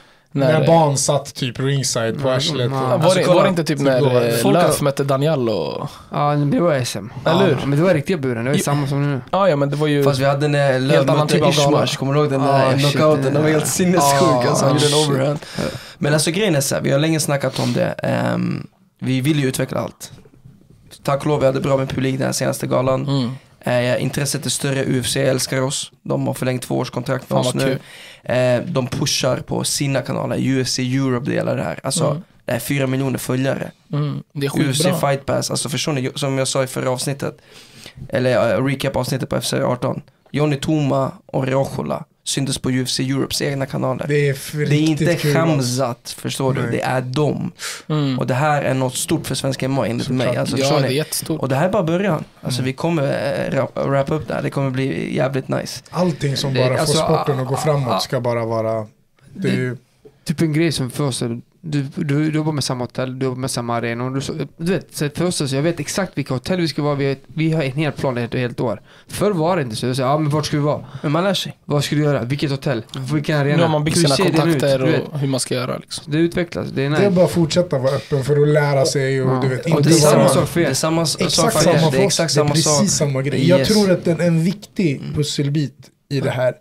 När barn satt typ ringside på Mm, arslet. ja. och- Var, Alltså, det, kolla, var det inte typ när går- eh, folk har- Löf mötte Daniel och... Ja, det var S M. Eller hur? Ja, men det var riktiga buren, det var Jo. samma som nu. Ja, ja, men det var ju... Fast vi hade när Löv Helt annan mötte typ av gala. Ishmash, kommer du ihåg den där Ah, shit, knockouten? det Den var helt där. sinnessjuk, Ah, alltså han gjorde en shit. overhand. Men alltså grejen är så här, vi har länge snackat om det, Ehm, vi vill ju utveckla allt. Tack och lov, vi hade bra med publik den här senaste galan. Mm. Eh, intresset är större, U F C älskar oss. De har förlängt två års kontrakt med Fan, oss vad nu. Eh, de pushar på sina kanaler, U F C Europe delar det här. Alltså, Mm. det är fyra miljoner följare. Mm. Det är U F C skitbra. Fight Pass, alltså förstår ni, som jag sa i förra avsnittet, eller uh, recap avsnittet på F C arton. Johnny Toma och Riojola syntes på U F C Europes egna kanaler. Det, Det är, för är riktigt inte kul. Khamzat, förstår du? Nej. Det är dem. Mm. Och det här är något stort för svenska M M A enligt Såklart. mig. Alltså, Ja, förstår det är ni? jättestort. Och det här är bara början. Alltså Mm. vi kommer äh, wrap, wrap upp det här. Det kommer bli jävligt nice. Allting som Det- bara alltså, får sporten att gå ah, ah, framåt ska bara vara... Det är ju, Typ en grej som för oss, du, du, du jobbar med samma hotell, du jobbar med samma arena. Och du, så- du vet, så för oss, så jag vet exakt vilka hotell vi ska vara, vi, vi har en hel plan ett helt år. Förr var det inte så, jag säger, ja men vart ska vi vara? Men man lär sig. Vad ska du göra? Vilket hotell? Vilken arena? Nu har man byggt Hur sina ser den ut? kontakter Du vet, och hur man ska göra liksom. det utvecklas, det är det är nice. bara att fortsätta vara öppen för att lära sig och Ja. du vet Och inte det är samma vara... sak för Det är er. samma sak Exakt för samma er. för Det är oss. exakt Det är samma precis sak. samma grej. Jag Yes. tror att en, en viktig pusselbit i det här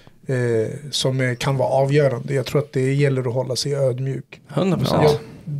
eh, som är, kan vara avgörande. Jag tror att det gäller att hålla sig ödmjuk. hundra procent. Jag,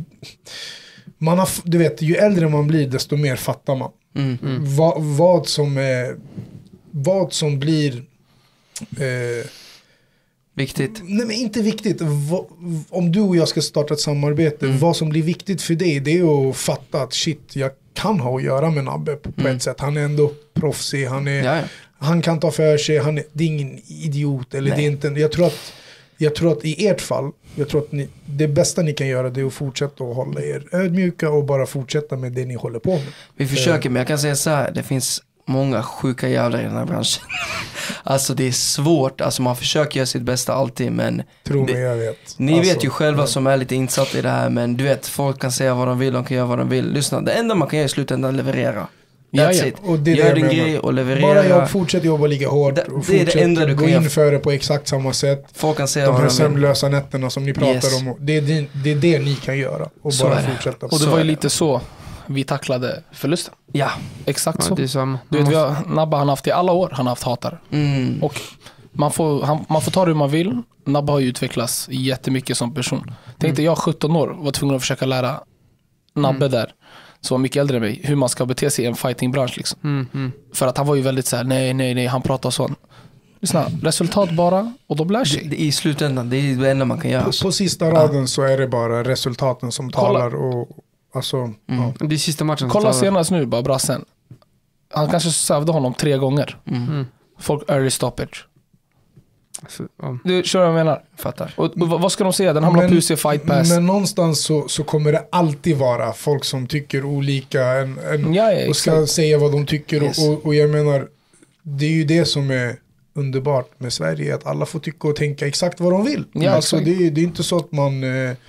man har, f- du vet, ju äldre man blir desto mer fattar man. Mm. Va, vad som är, vad som blir eh, Viktigt. nej men inte viktigt. Va, om du och jag ska starta ett samarbete, Mm. vad som blir viktigt för dig, det är att fatta att shit, jag kan ha att göra med Nabbe på, på Mm. ett sätt. Han är ändå proffsig, han, är, Ja, ja. han kan ta för sig, han är, det är ingen idiot. Eller Nej. det är inte, jag, tror att, jag tror att i ert fall, jag tror att ni, det bästa ni kan göra det är att fortsätta att hålla er ödmjuka och bara fortsätta med det ni håller på med. Vi försöker, men jag kan säga så här, det finns många sjuka jävlar i den här branschen. Alltså det är svårt, alltså man försöker göra sitt bästa alltid, men Tro Det- mig, jag vet. ni Alltså, vet ju själva ja. som är lite insatta i det här, men du vet, folk kan säga vad de vill, de kan göra vad de vill. Lyssna, det enda man kan göra i slutändan är att leverera. That's Jaja. it. Och det är det Gör jag din menar. grej och leverera. Bara jag fortsätter jobba lika hårt Det- och det är fortsätter det enda du gå kan in göra. för det på exakt samma sätt. Folk kan säga De vad här de vill. sömnlösa nätterna som ni pratar Yes. om, det är, det, det är det ni kan göra. Och Så bara är det. fortsätta. Och det Så var ju är det. lite så vi tacklade förlusten. Ja. Exakt Ja, så. det är samma. Du vet, vi har, Nabba han har haft i alla år, han har haft hatare. Mm. Och man får, han, man får ta det hur man vill. Nabba har ju utvecklats jättemycket som person. Tänkte jag sjutton år var tvungen att försöka lära Nabbe där, som var mycket äldre än mig, hur man ska bete sig i en fightingbransch liksom. Mm, mm. För att han var ju väldigt så här: nej, nej, nej, han pratar så. lyssna, resultat bara och då lär sig. Det, det, I slutändan, det är det enda man kan göra. På, på sista raden ja. så är det bara resultaten som Kolla. talar och alltså, mm. ja. Det är sista matchen. Kolla senast nu bara brassen. Han kanske sövde honom tre gånger. Mm. Folk early stoppage. Så, ja. Du kör vad jag menar. Fattar. Och, och vad ska de säga? Den hamnar på U C fight pass. Men någonstans så, så kommer det alltid vara folk som tycker olika en, en, ja, ja, och ska exakt. säga vad de tycker. Yes. Och, och jag menar, det är ju det som är underbart med Sverige, att alla får tycka och tänka exakt vad de vill. Ja, alltså, det, det är inte så att man eh,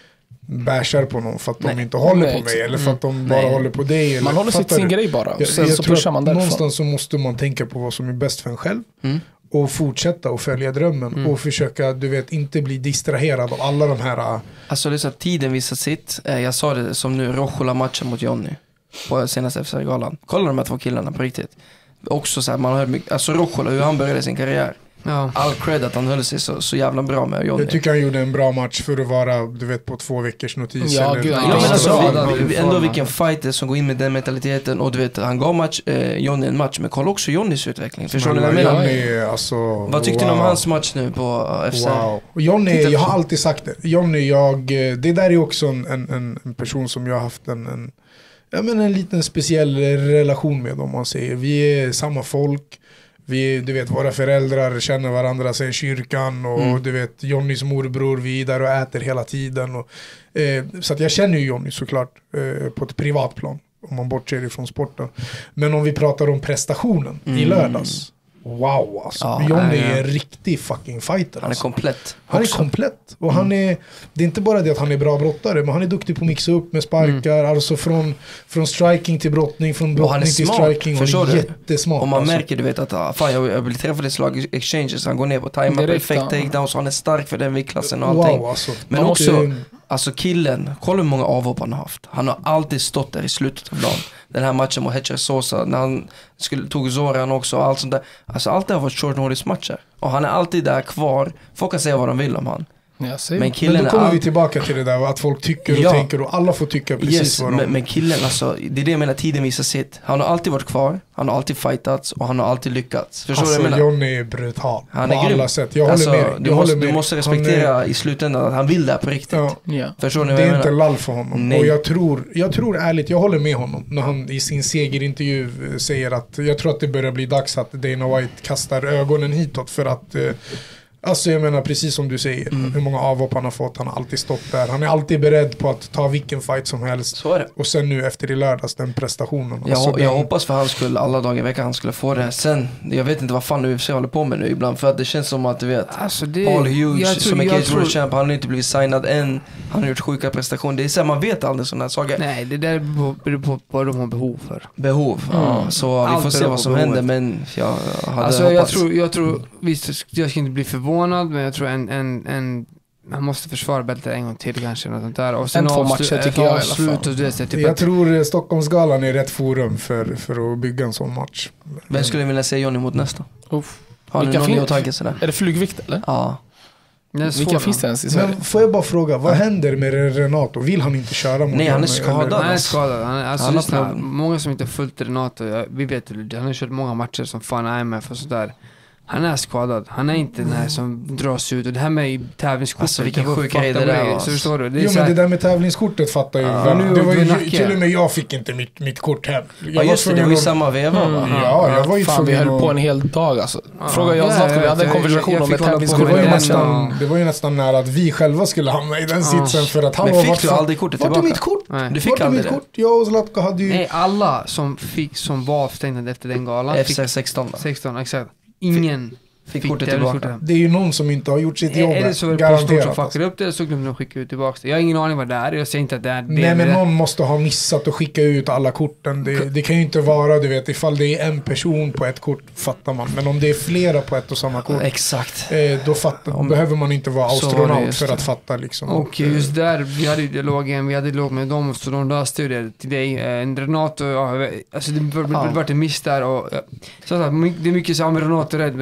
bashar på någon för att Nej. de inte håller Nej, på mig eller för att de bara mm. håller på dig. Eller, man håller sitt sin grej bara. Jag, sen jag så tror pushar man att därifrån. någonstans så måste man tänka på vad som är bäst för en själv. Mm. Och fortsätta och följa drömmen mm. och försöka, du vet, inte bli distraherad av alla de här. Alltså det är så att tiden visar sitt. Jag sa det som nu, Rochola-matchen mot Johnny på senaste F C-galan. Kolla de här två killarna på riktigt. Också så här, man hör mycket, alltså Rochola, hur han började sin karriär. Ja. All cred att han höll sig så, så jävla bra med Johnny. Jag tycker han gjorde en bra match för att vara, du vet, på två veckors notis. Ja, eller, gud, ja, ja, men alltså, vi, ändå vilken fighter som går in med den mentaliteten. Och du vet, han gav match, eh, Johnny en match. Men kolla också Johnnys utveckling. Förstår ni vad jag menar? Johnny, alltså, vad tyckte wow. ni om hans match nu på F C? Wow. Och Johnny, jag har alltid sagt det. Johnny, jag, det där är också en, en, en person som jag har haft en, en, ja, men en liten speciell relation med, om man säger. Vi är samma folk. Vi, du vet, våra föräldrar känner varandra sen kyrkan och mm. du vet, Johnnys morbror, vi är där och äter hela tiden. Och, eh, så att jag känner ju Johnny såklart eh, på ett privat plan, om man bortser ifrån sporten. Men om vi pratar om prestationen mm. i lördags, wow alltså. Ja, Johnny är en riktig fucking fighter. Han är alltså. komplett. Han också. är komplett. Och mm. han är, det är inte bara det att han är bra brottare, men han är duktig på att mixa upp med sparkar. Mm. Alltså från, från striking till brottning, från brottning till striking. Förstår han är du? Jättesmart. Och man alltså. märker, du vet, att fan, jag, jag blir träffad i slag exchanges. Han går ner på timer, perfekt takedown, så han är stark för den viktklassen och wow, allting. Alltså. Men man också, måste... alltså killen, kolla hur många avhopp han har haft. Han har alltid stått där i slutet av dagen. Den här matchen mot Hetcher Sosa, när han skulle, tog Zoran också och allt sånt där. Alltså allt det har varit short notice matcher. Och han är alltid där kvar. Folk kan säga vad de vill om han. Men, killen men då kommer all... vi tillbaka till det där att folk tycker och ja. tänker och alla får tycka precis yes, vad de... Men, men killen, alltså, det är det jag menar, tiden visar sitt. Han har alltid varit kvar, han har alltid fightats och han har alltid lyckats. Förstår alltså du vad jag menar? Johnny är brutal han på är grym. alla sätt. Jag alltså, håller med dig. Du, jag måste, med du måste respektera är... i slutändan att han vill det här på riktigt. Ja. Ja. Förstår ni det vad jag är inte menar? lall för honom. Nej. Och jag tror, jag tror ärligt, jag håller med honom när han i sin segerintervju säger att jag tror att det börjar bli dags att Dana White kastar ögonen hitåt för att eh, alltså jag menar precis som du säger, mm. hur många avhopp han har fått, han har alltid stått där. Han är alltid beredd på att ta vilken fight som helst. Så är det. Och sen nu efter i lördags, den prestationen. Jag, alltså, jag den... hoppas för hans skull alla dagar i veckan han skulle få det. Sen, jag vet inte vad fan U F C håller på med nu ibland. För att det känns som att du vet, alltså det, Paul Hughes tror, som är Cage tror... World Champ, han har inte blivit signad än. Han har gjort sjuka prestationer. Det är så här, man vet aldrig sådana här saker. Nej, det där beror på vad de har behov för. Behov, mm. ja. Så Allt vi får se vad som behovet. händer. Men jag hade alltså, hoppats. jag tror, jag tror, visst, jag ska inte bli förvånad, men jag tror en, en, en han måste försvara bältet en gång till kanske något sånt där. Och sen en två matcher tycker jag i alla fall. Och det, typ jag att... tror Stockholmsgalan är rätt forum för, för att bygga en sån match. Vem skulle vilja se Johnny mot nästa? Uff. Har ni någon ny tanke sådär? Är det flygvikt eller? Ja. Vilka finns det ens i Sverige? Men får jag bara fråga, vad händer med Renato? Vill han inte köra mot Nej, han är skadad. Han är skadad. Han är, alltså, han lyssna, många som inte har följt Renato, jag, vi vet ju, han har kört många matcher som fan I M F och sådär. Han är skadad. Han är inte den här som dras ut. Och det här med tävlingskortet. Alltså vilken sjuk grej det där var. Så förstår du? Det är jo så men här... det där med tävlingskortet fattar ju. Ja, det var ju Nacke. till och med jag fick inte mitt, mitt kort hem. Jag ja just det, det var ju samma veva mm. va? Ja, jag var ju fan vi höll att... på en hel dag alltså. Fråga jag ja, snart, vi hade en jag, konversation jag, jag om ett Det tävlingskort. var, ju den nästan, och... det var ju nästan nära att vi själva skulle hamna i den Ja. sitsen för att han Men var fick du aldrig kortet Vart är tillbaka? mitt kort? Nej. Du fick Vart är aldrig mitt det? kort? Jag och Zlatko hade ju... Nej, alla som fick, som var avstängda efter den galan F fick C sexton då? sexton, exakt. Ingen Fick fick kortet det tillbaka. Det är ju någon som inte har gjort sitt jobb. Är det så väl Postnord som garanterat. fuckar upp det, så glömde de skicka ut tillbaka det. Jag har ingen aning vad det är. Jag säger inte att det är det. Nej men det. någon måste ha missat att skicka ut alla korten. Det, det kan ju inte vara, du vet, ifall det är en person på ett kort fattar man. Men om det är flera på ett och samma kort, Exakt. eh, då fattar, Om- behöver man inte vara Så var det astronaut just för det. att fatta liksom. Och just där, vi hade ju dialogen, vi hade dialog med dem, så de löste ju det till dig. Eh, En Renato, ja, alltså det har Ja. varit en miss där och ja, så att, det är mycket så här med Renato rädd, men det, jag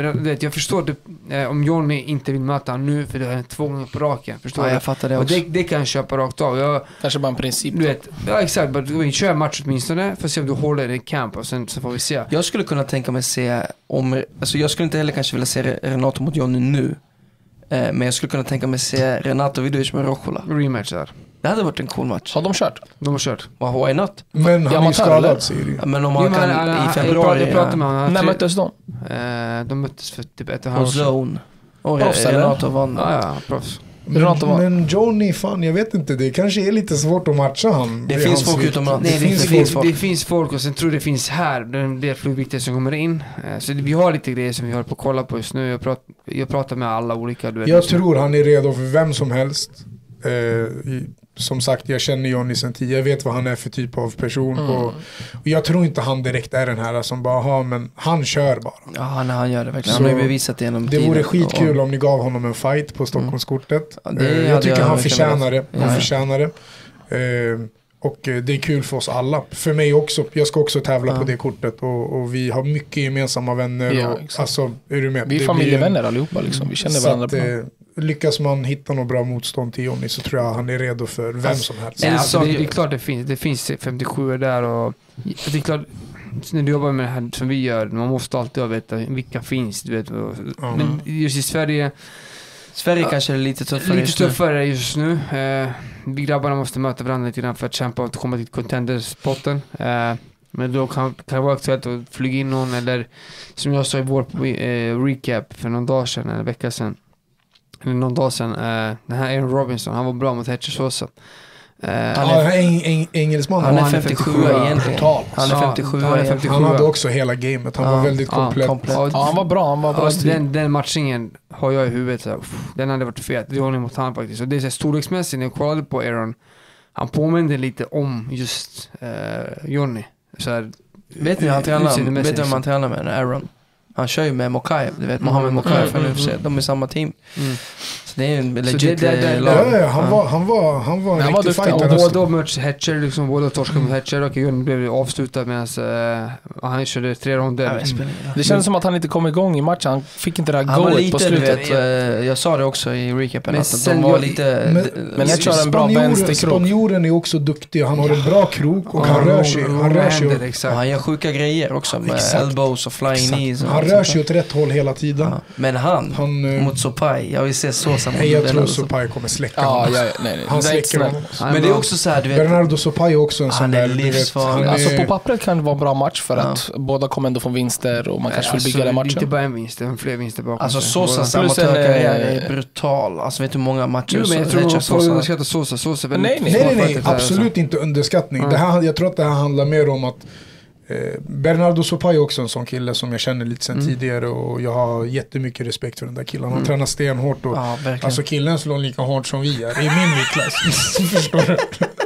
jag förstår typ, eh, om Johnny inte vill möta han nu för det är två gånger på raken. Förstår Ja, du? jag fattar det Och också. det, det kan jag köpa rakt av. Jag, Kanske bara en princip. du vet, ja exakt, but vi kör match åtminstone för att se om du håller i camp och sen så får vi se. Jag skulle kunna tänka mig se om, alltså jag skulle inte heller kanske vilja se Renato mot Johnny nu. Eh, men jag skulle kunna tänka mig se Renato Vidovic med Rochola. Rematch där. Det hade varit en cool match. Har de kört? De har kört. Well, why not? Men han är ju amatör, eller? skadad, säger du. Ja, men om Jo, han men kan han- han- i jag februari pratade- jag pratade med honom. Han När har- möttes de? Eh, de möttes för typ ett och ett på halvt år sedan. zone. Och Proffs, eller? Renato vann. Ja, ja, proffs. Renato var- Men, men Johnny, fan jag vet inte, det kanske är lite svårt att matcha han. Det är finns hans folk vikt. utomlands. Nej, det, finns det, folk. finns, det finns folk och sen tror jag det finns här det är fler viktiga som kommer in. Eh, Så det, vi har lite grejer som vi håller på att kolla på just nu. Jag, prat, jag pratar med alla olika. Du vet, Jag just nu. tror han är redo för vem som helst. Eh, i, som sagt, jag känner Johnny sen tidigare. Jag vet vad han är för typ av person. Mm. Och, och jag tror inte han direkt är den här som bara, ha men han kör bara. Ja, han, han gör det verkligen. Så Han har ju bevisat det genom Det tiden. vore skitkul Och- om ni gav honom en fight på Stockholmskortet. Ja, det Eh, hade jag tycker jag han verkligen förtjänar det. velat. Han Ja, ja. förtjänar det. Eh, och eh, det är kul för oss alla. För mig också. Jag ska också tävla Ja. på det kortet. Och, och vi har mycket gemensamma vänner. Ja, och, exakt. alltså, är du med? Vi är Det blir familjevänner allihopa liksom. Vi känner så varandra att, bra. eh, lyckas man hitta något bra motstånd till Johnny så tror jag han är redo för vem som helst. Det är, Ja, sak, det- det är klart det finns. Det finns femtiosju där och det är klart när du jobbar med det här som vi gör, man måste alltid veta vilka finns, du vet. Och, Ja. Men just i Sverige Sverige kanske är lite tuffare lite just nu. tuffare just nu. Eh, vi grabbarna måste möta varandra lite grann för att kämpa och komma till contenders-potten. Eh, men då kan, kan det vara aktuellt att flyga in någon eller som jag sa i vår eh, recap för någon dag sedan eller en vecka sedan. Eller någon dag sedan. Eh, den här Aaron Robinson, han var bra mot Hedge Sosa. Eh, Han är eng, eng, engelsman. Han är han är femtiosju femtiosju egentligen. Totalt. Han är Ja, femtiosju han är egentligen. femtiosju. Han hade också hela gamet. Han Ja, var väldigt ja, komplett. komplett. Ja, han var bra. Han var bra. Ja, stil. den, den matchningen har jag i huvudet. Så här, uff, den hade varit fet. Det var mot han faktiskt. Och det är så här, storleksmässigt, när jag kollade på Aaron, han påminner lite om just eh, Johnny. Så här, Vet ni hur han tränar? utseendemässigt. Vet du vem han tränar med? Aaron. Han kör ju med Mokaev. Du vet, Mohamed Mokaev från U F C. De är samma team. Mm. Så det är en det- legit det- det- eh, lag. Ja, ja, han, var, han, var, han var en Han var riktig duktig. fighter. Han var alltså. Båda möts Hedger, liksom, båda torskade mot Hedger och Johnny blev avslutad medan uh, han körde tre Ja, ronder. men spelar ingen roll. Det kändes som att han inte kom igång i matchen. Han fick inte det här Han var goet på lite, du slutet. vet, eh, jag sa det också i recapen, Men att sen de var jag- lite... Men- d- Men jag kör en bra Spanjoren- vänsterkrok. Spanjoren är också duktig. Han har en bra krok och Ja, han rör ro- sig. ro- Han rör sig, händer, åt, och exakt. han gör sjuka grejer också med Exakt. elbows och flying exakt. knees. Och han allt rör sånt sig där. åt rätt håll hela tiden. Ja. Men han, Han, eh, mot Sopai, jag vill se Sosa mot nej, jag tror Bernardo. Sopai kommer släcka Ja, honom. ja, ja, nej, nej. Han Det är inte släcker snällt. honom. Han är Men det är bra. också så här, du vet, Bernardo Sopai är också en sån Han är där, du vet, livsfarlig. han Alltså är- på pappret kan det vara en bra match för Ja. att båda kommer ändå få vinster och man kanske vill Alltså, bygga den det är inte matchen. bara en vinst, det är fler vinster bakom alltså sig. Sosas Båda- Plus en, amatörkarriär eh, är brutal. Alltså vet du hur många matcher Jo, men jag så- tror Hedge att folk Sosa- underskattar Sosa. Sosa är väldigt Nej, nej. Nej, nej, svår nej, fighter, absolut inte underskattning. Ja. Det här, jag tror att det här handlar mer om att eh, Bernardo Sopai är också en sån kille som jag känner lite sen Mm. tidigare och jag har jättemycket respekt för den där killen. Han Mm. tränar stenhårt och Ja, verkligen. alltså killen slår lika hårt som vi är i min viktklass. Förstår du?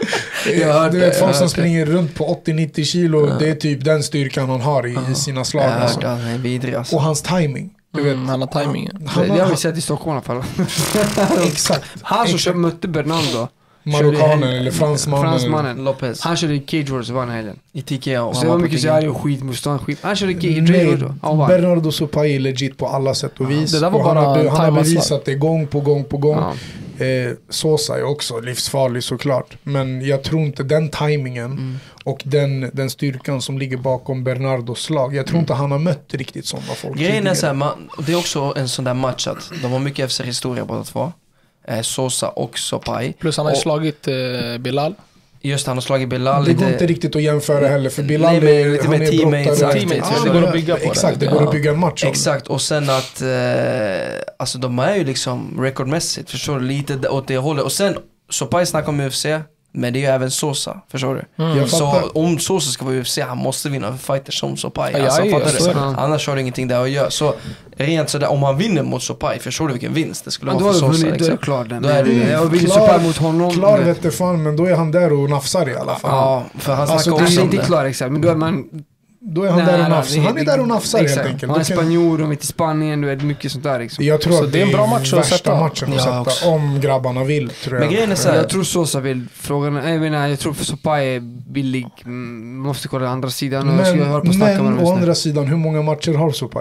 Jag har hört Du det, vet jag folk har som hört det. springer runt på åttio nittio kilo, Ja. det är typ den styrkan han har i, Ja. i sina slag. jag har Alltså. hört att han är vidrig alltså. Och hans timing. Du vet, Mm, han har timingen. Det, han det har har, vi sett i Stockholm i alla fall. exakt. Han som exakt. kör, mötte Bernardo. Marockanen körde- eller fransmannen. Fransmannen. Lopez Han körde i Cage Wars vann helgen. i T K O. Så Han det var på mycket så T K O. här skitmotstånd, skit. Han körde Cage Nej, Wars. Han vann. Bernardo Sopai är legit på alla sätt och vis. Det där var och han bara har, en han har tajmad bevisat det gång på gång på gång. Ja. Eh, Sosa är också livsfarlig såklart. Men jag tror inte den timingen Mm. och den, den styrkan som ligger bakom Bernardos slag. Jag tror inte han har mött riktigt sådana folk Grejen är tidigare. så här, man, det är också en sån där match att de har mycket F C-historia båda två. Eh, Sosa och Sopai. Plus han har ju Och- slagit eh, Bilal. Just han har slagit Bilal Det går lite. inte riktigt att jämföra heller för Bilal Nej, men är, lite han mer är teammates, brottare. teammates, Ja, det går att bygga på det. Exakt, det Ja. går att bygga en match av. Exakt, och sen att eh, alltså de är ju liksom rekordmässigt, förstår du, lite åt det hållet. Och sen, Sopai snackar om U F C, men det är ju även Sosa, förstår du? Mm. Jag Så fattar. om Sosa ska vara U F C, han måste vinna för fighters som Sopai. Ja, Alltså, ja, fattar så är du? det. Annars har det ingenting där att göra. Så rent sådär, om han vinner mot Sopai, förstår du vilken vinst det skulle Men då vara har för du Sosa? vunnit, då är det Liksom. klart. Då är det ju- Jag vill Klar- suppa mot honom. Klar du vet. vette fan, men då är han där och nafsar i alla fall. Ja, för han Alltså, snackar det är Han också är om inte det. klar exakt, men då är man... Då är han där och nafsar. Han är där och nafsar helt exakt. enkelt. Han är Då kan- spanjor, de är till Spanien, du vet mycket sånt där liksom. Jag tror Så att det är en bra match att värsta sätta. matchen att Ja, sätta också. om grabbarna vill, tror jag. Men grejen är så här, Jag tror Sosa vill, frågan är, jag menar, jag tror för Sopai är billig, mm, måste kolla andra sidan och jag ska höra på Men, snacka med men dem å just nu. andra sidan, hur många matcher har Sopai?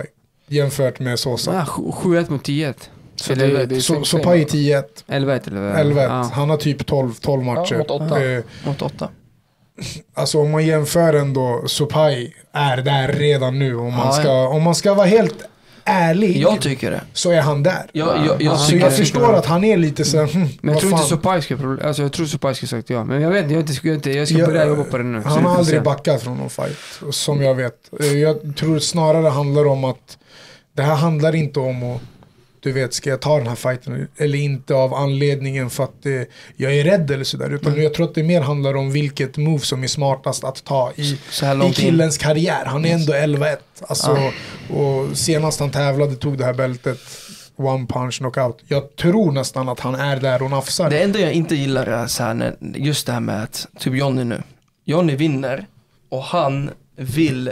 jämfört med Sosa. Ja, sju ett mot tio ett. Så det, det är Så, så Pai tio ett. elva ett eller elva ett. Ja. Han har typ tolv, tolv matcher. Ja, mot åtta. Eh, Mot åtta. Alltså om man jämför ändå, Sopai är där redan nu. Om man, Ja, ska, ja. om man ska vara helt ärlig Jag tycker det. så är han där. Jag, jag, jag Så tycker jag det. förstår att han är lite så hmm, Men jag vad tror fan. inte Sopai ska problem. Alltså jag tror Sopai ska sagt ja. Men jag vet inte, jag, ska, jag, inte, jag ska Jag- börja jobba på det nu. Så vi Han har får aldrig se. backat från någon fight, som jag vet. Eh, Jag tror snarare det handlar om att det här handlar inte om att, du vet, ska jag ta den här fighten eller inte av anledningen för att eh, jag är rädd eller sådär. Utan jag tror att det mer handlar om vilket move som är smartast att ta i, Så här i långt in. killens karriär. Han är ändå elva ett. Alltså, och senast han tävlade tog det här bältet, one punch knockout. Jag tror nästan att han är där och nafsar. Det enda jag inte gillar är så här, när, just det här med att, typ Johnny nu. Johnny vinner och han vill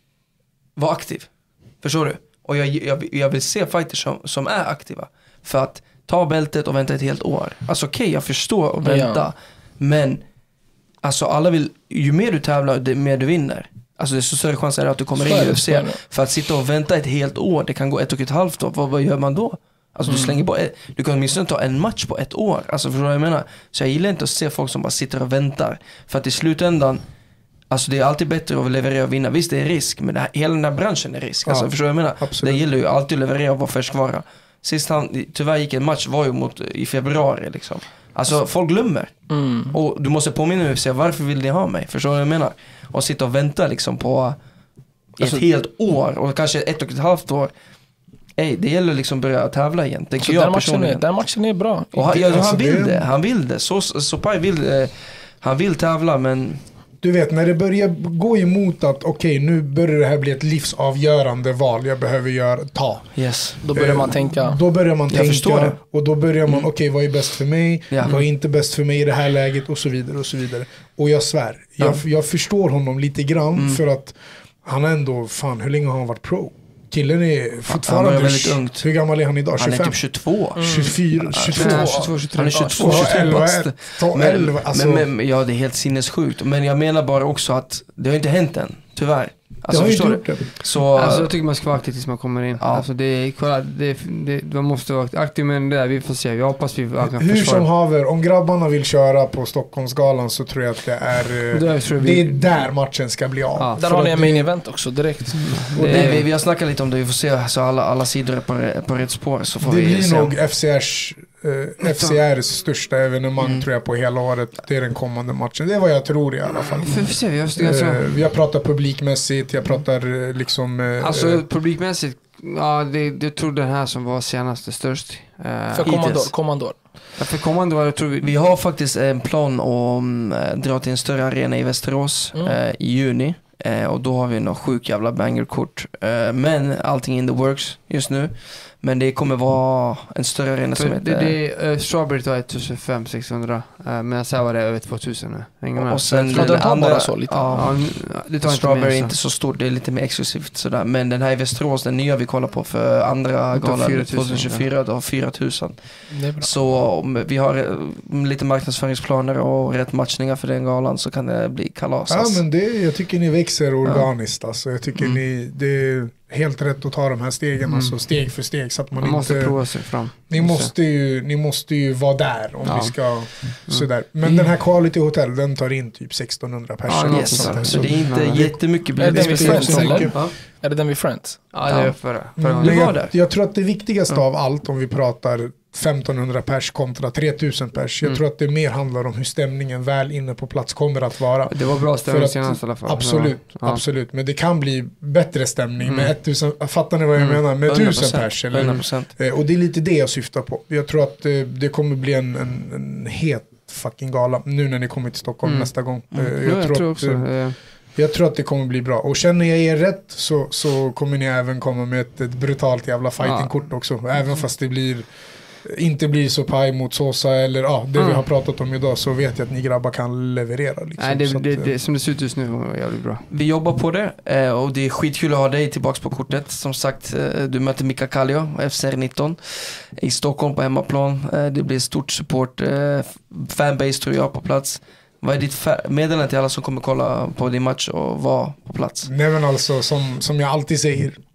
vara aktiv. Förstår du? Och jag, jag, jag vill se fighters som, som är aktiva. För att ta bältet och vänta ett helt år. Alltså okej, okay, jag förstår och vänta. Ja. Men alltså alla vill, ju mer du tävlar, det mer du vinner. Alltså det är så större chans att du kommer Så in är i det, U F så är C. det. För att sitta och vänta ett helt år, det kan gå ett och ett halvt år. Vad, vad gör man då? Alltså du slänger på ett, du kan åtminstone ta en match på ett år. Alltså förstår du vad jag menar? Så jag gillar inte att se folk som bara sitter och väntar. För att i slutändan, alltså det är alltid bättre att leverera och vinna. Visst det är risk, men det här, hela den här branschen är risk. Alltså Ja, förstår du vad jag menar? absolut. Det gillar ju alltid att leverera och vara färskvara. Sist han, tyvärr gick en match var ju mot, i februari liksom. Alltså folk glömmer. Mm. Och du måste påminna mig och säga varför vill ni ha mig? Förstår du vad jag menar? Och sitta och vänta liksom på ett Alltså- helt år och kanske ett och ett halvt år. Ey, det gäller liksom börja tävla igen. Så Tänker den, jag matchen är, personligen. den matchen är bra. Och han, ja, Alltså, han vill det- det, han vill det. Så, så Pai vill, eh, han vill tävla men Du vet, när det börjar gå emot att okej, nu börjar det här bli ett livsavgörande val jag behöver göra, ta. yes. Då börjar man Eh, tänka. Då börjar man Jag förstår tänka det. och då börjar man, okej vad är bäst för mig? Ja. Vad är inte bäst för mig i det här läget? Och så vidare och så vidare. Och jag svär, jag, jag förstår honom lite grann Mm. för att han ändå, fan hur länge har han varit pro? Killen är fortfarande, börjar väldigt ungt. hur gammal är han idag? Han är tjugofem? typ tjugotvå. tjugofyra, tjugotvå. Ja, tjugotvå, tjugotre. Han är Ja, tjugotvå, ta tjugotre elva, bast. ta Men, elva, alltså, men, men, ja, det är helt sinnessjukt. Men jag menar bara också att det har inte hänt än, tyvärr. det Alltså har ju förstår inte du? gjort det. Så, Alltså jag tycker man ska vara aktiv tills man kommer in. Ja. Alltså det är, kolla, det, det, man måste vara aktiv med det där, vi får se. Jag hoppas vi kan Hur som försvara. haver, om grabbarna vill köra på Stockholmsgalan så tror jag att det är, Då eh, tror jag det vi- är där matchen ska bli av. Ja. Där För har ni att en det- main event också direkt. och det, det- vi, vi har snackat lite om det, vi får se så alla, alla sidor är på, re- på rätt spår så får Det vi blir se. nog F C R's, eh, F C R's största evenemang Mm. tror jag på hela året. Det är den kommande matchen. Det är vad jag tror i alla fall. Vi får se, vi har ganska... Eh, jag pratar publikmässigt, jag pratar eh, liksom... eh, Alltså eh, publikmässigt, ja det, jag tror den här som var senast är störst. Uh, För kommandor, kommandor. för kommande var jag tror vi... Vi har faktiskt en plan att um, dra till en större arena i Västerås Mm. eh, i juni. Eh, och då har vi några sjuk jävla bangerkort. Eh, men allting in the works just nu. Men det kommer vara en större arena som För heter... det, det, uh, Strawberry tar femton sexhundra, uh, men sen var det över tvåtusen nu. Hänger med? och sen Ja, den tar bara så lite. Ja, Ja, det tar inte Strawberry är mer, inte så stort, det är lite mer exklusivt sådär. Men den här i Västerås, den nya vi kollar på för andra Det tar galan fyra tusen, tjugohundratjugofyra, det har fyra tusen. Det är bra. Så om vi har eh, lite marknadsföringsplaner och rätt matchningar för den galan så kan det bli kalas. ja, alltså. men det, jag tycker ni växer organiskt. Alltså. Jag tycker Mm. ni, det är helt rätt att ta de här stegen, Mm. alltså, steg för steg. Så att man Man måste inte, prova sig fram. ni, måste ju, ni måste ju vara där om Ja. vi ska... Sådär. Men den här Quality Hotel, den tar in typ sextonhundra Ja, personer. något Yes, sånt där. så det är inte Ja. jättemycket Är det bilder. den vi speciellt Friends så eller? mycket. Ja. Är det den vid Friends? Ja, det Ja. är förra. förra Mm, gången. Du men var jag, där. jag tror att det viktigaste Ja. av allt, om vi pratar femtonhundra pers kontra tre tusen pers, jag Mm. tror att det mer handlar om hur stämningen väl inne på plats kommer att vara. Det var bra För stämning att- senast i alla fall. Absolut, Ja. absolut. Men det kan bli bättre stämning Mm. med tusen, fattar ni vad jag Mm. menar? Med hundra tusen procent, pers. Eller? hundra procent. Eh, Och det är lite det jag syftar på. Jag tror att eh, det kommer bli en, en, en het fucking gala nu när ni kommer till Stockholm Mm. nästa gång. Mm. Eh, Ja, Jag, jag tror tror att, också. eh, eh, jag tror att det kommer bli bra. Och känner jag er rätt så, så kommer ni även komma med ett, ett brutalt jävla fightingkort också. Även fast det blir inte blir så paj mot Sosa eller ja, det vi Mm. har pratat om idag, så vet jag att ni grabbar kan leverera. Liksom. Nej, det, Så att, det, eh, det, som det ser ut just nu var jävligt bra. Vi jobbar på det eh, och det är skitkul att ha dig tillbaks på kortet. Som sagt, eh, du möter Mika Kallio, F C R nitton i Stockholm på hemmaplan. Eh, Det blir stort support, eh, fanbase tror jag på plats. Vad är ditt fa- meddelande till alla som kommer kolla på din match och vara på plats? Nej men alltså som, som jag alltid säger,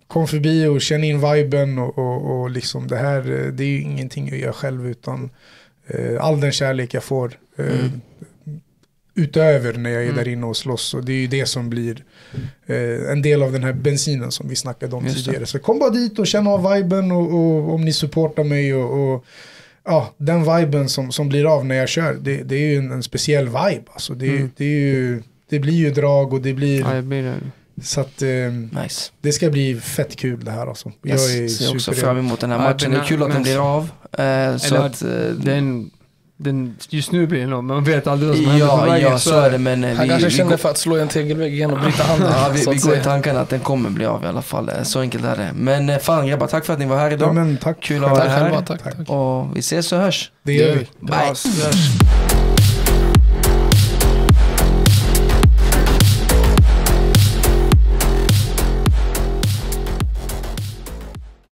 kom förbi och känn in viben och, och, och liksom det här, det är ju ingenting jag gör själv utan eh, all den kärlek jag får eh, mm. utöver när jag är mm. där inne och slåss, och det är ju det som blir eh, en del av den här bensinen som vi snackade om Just tidigare. Det. Så kom bara dit och känn av viben och, och om ni supportar mig och, och ja, den viben som, som blir av när jag kör, det, det är ju en, en speciell vibe. Alltså det, mm. det, är ju, det blir ju drag och det blir... Ja, det blir det. Så att eh, nice. Det ska bli fett kul det här alltså. Jag yes, är ser också fram emot den här matchen. Ja, det är kul att den blir av. Eh, så att, eh, den, den, just nu blir det nog, man vet aldrig vad som händer ja, på vägen. Ja, så är det. Men han vi, kanske vi känner går, för att slå en tegelvägg igen och bryta handen. Ja, vi, vi går i tanken att den kommer bli av i alla fall. Så enkelt är det. Men fan grabbar, tack för att ni var här idag. Ja, men tack. Kul att ha er här. Tack, tack, tack. Och vi ses och hörs. Det gör vi. Bye.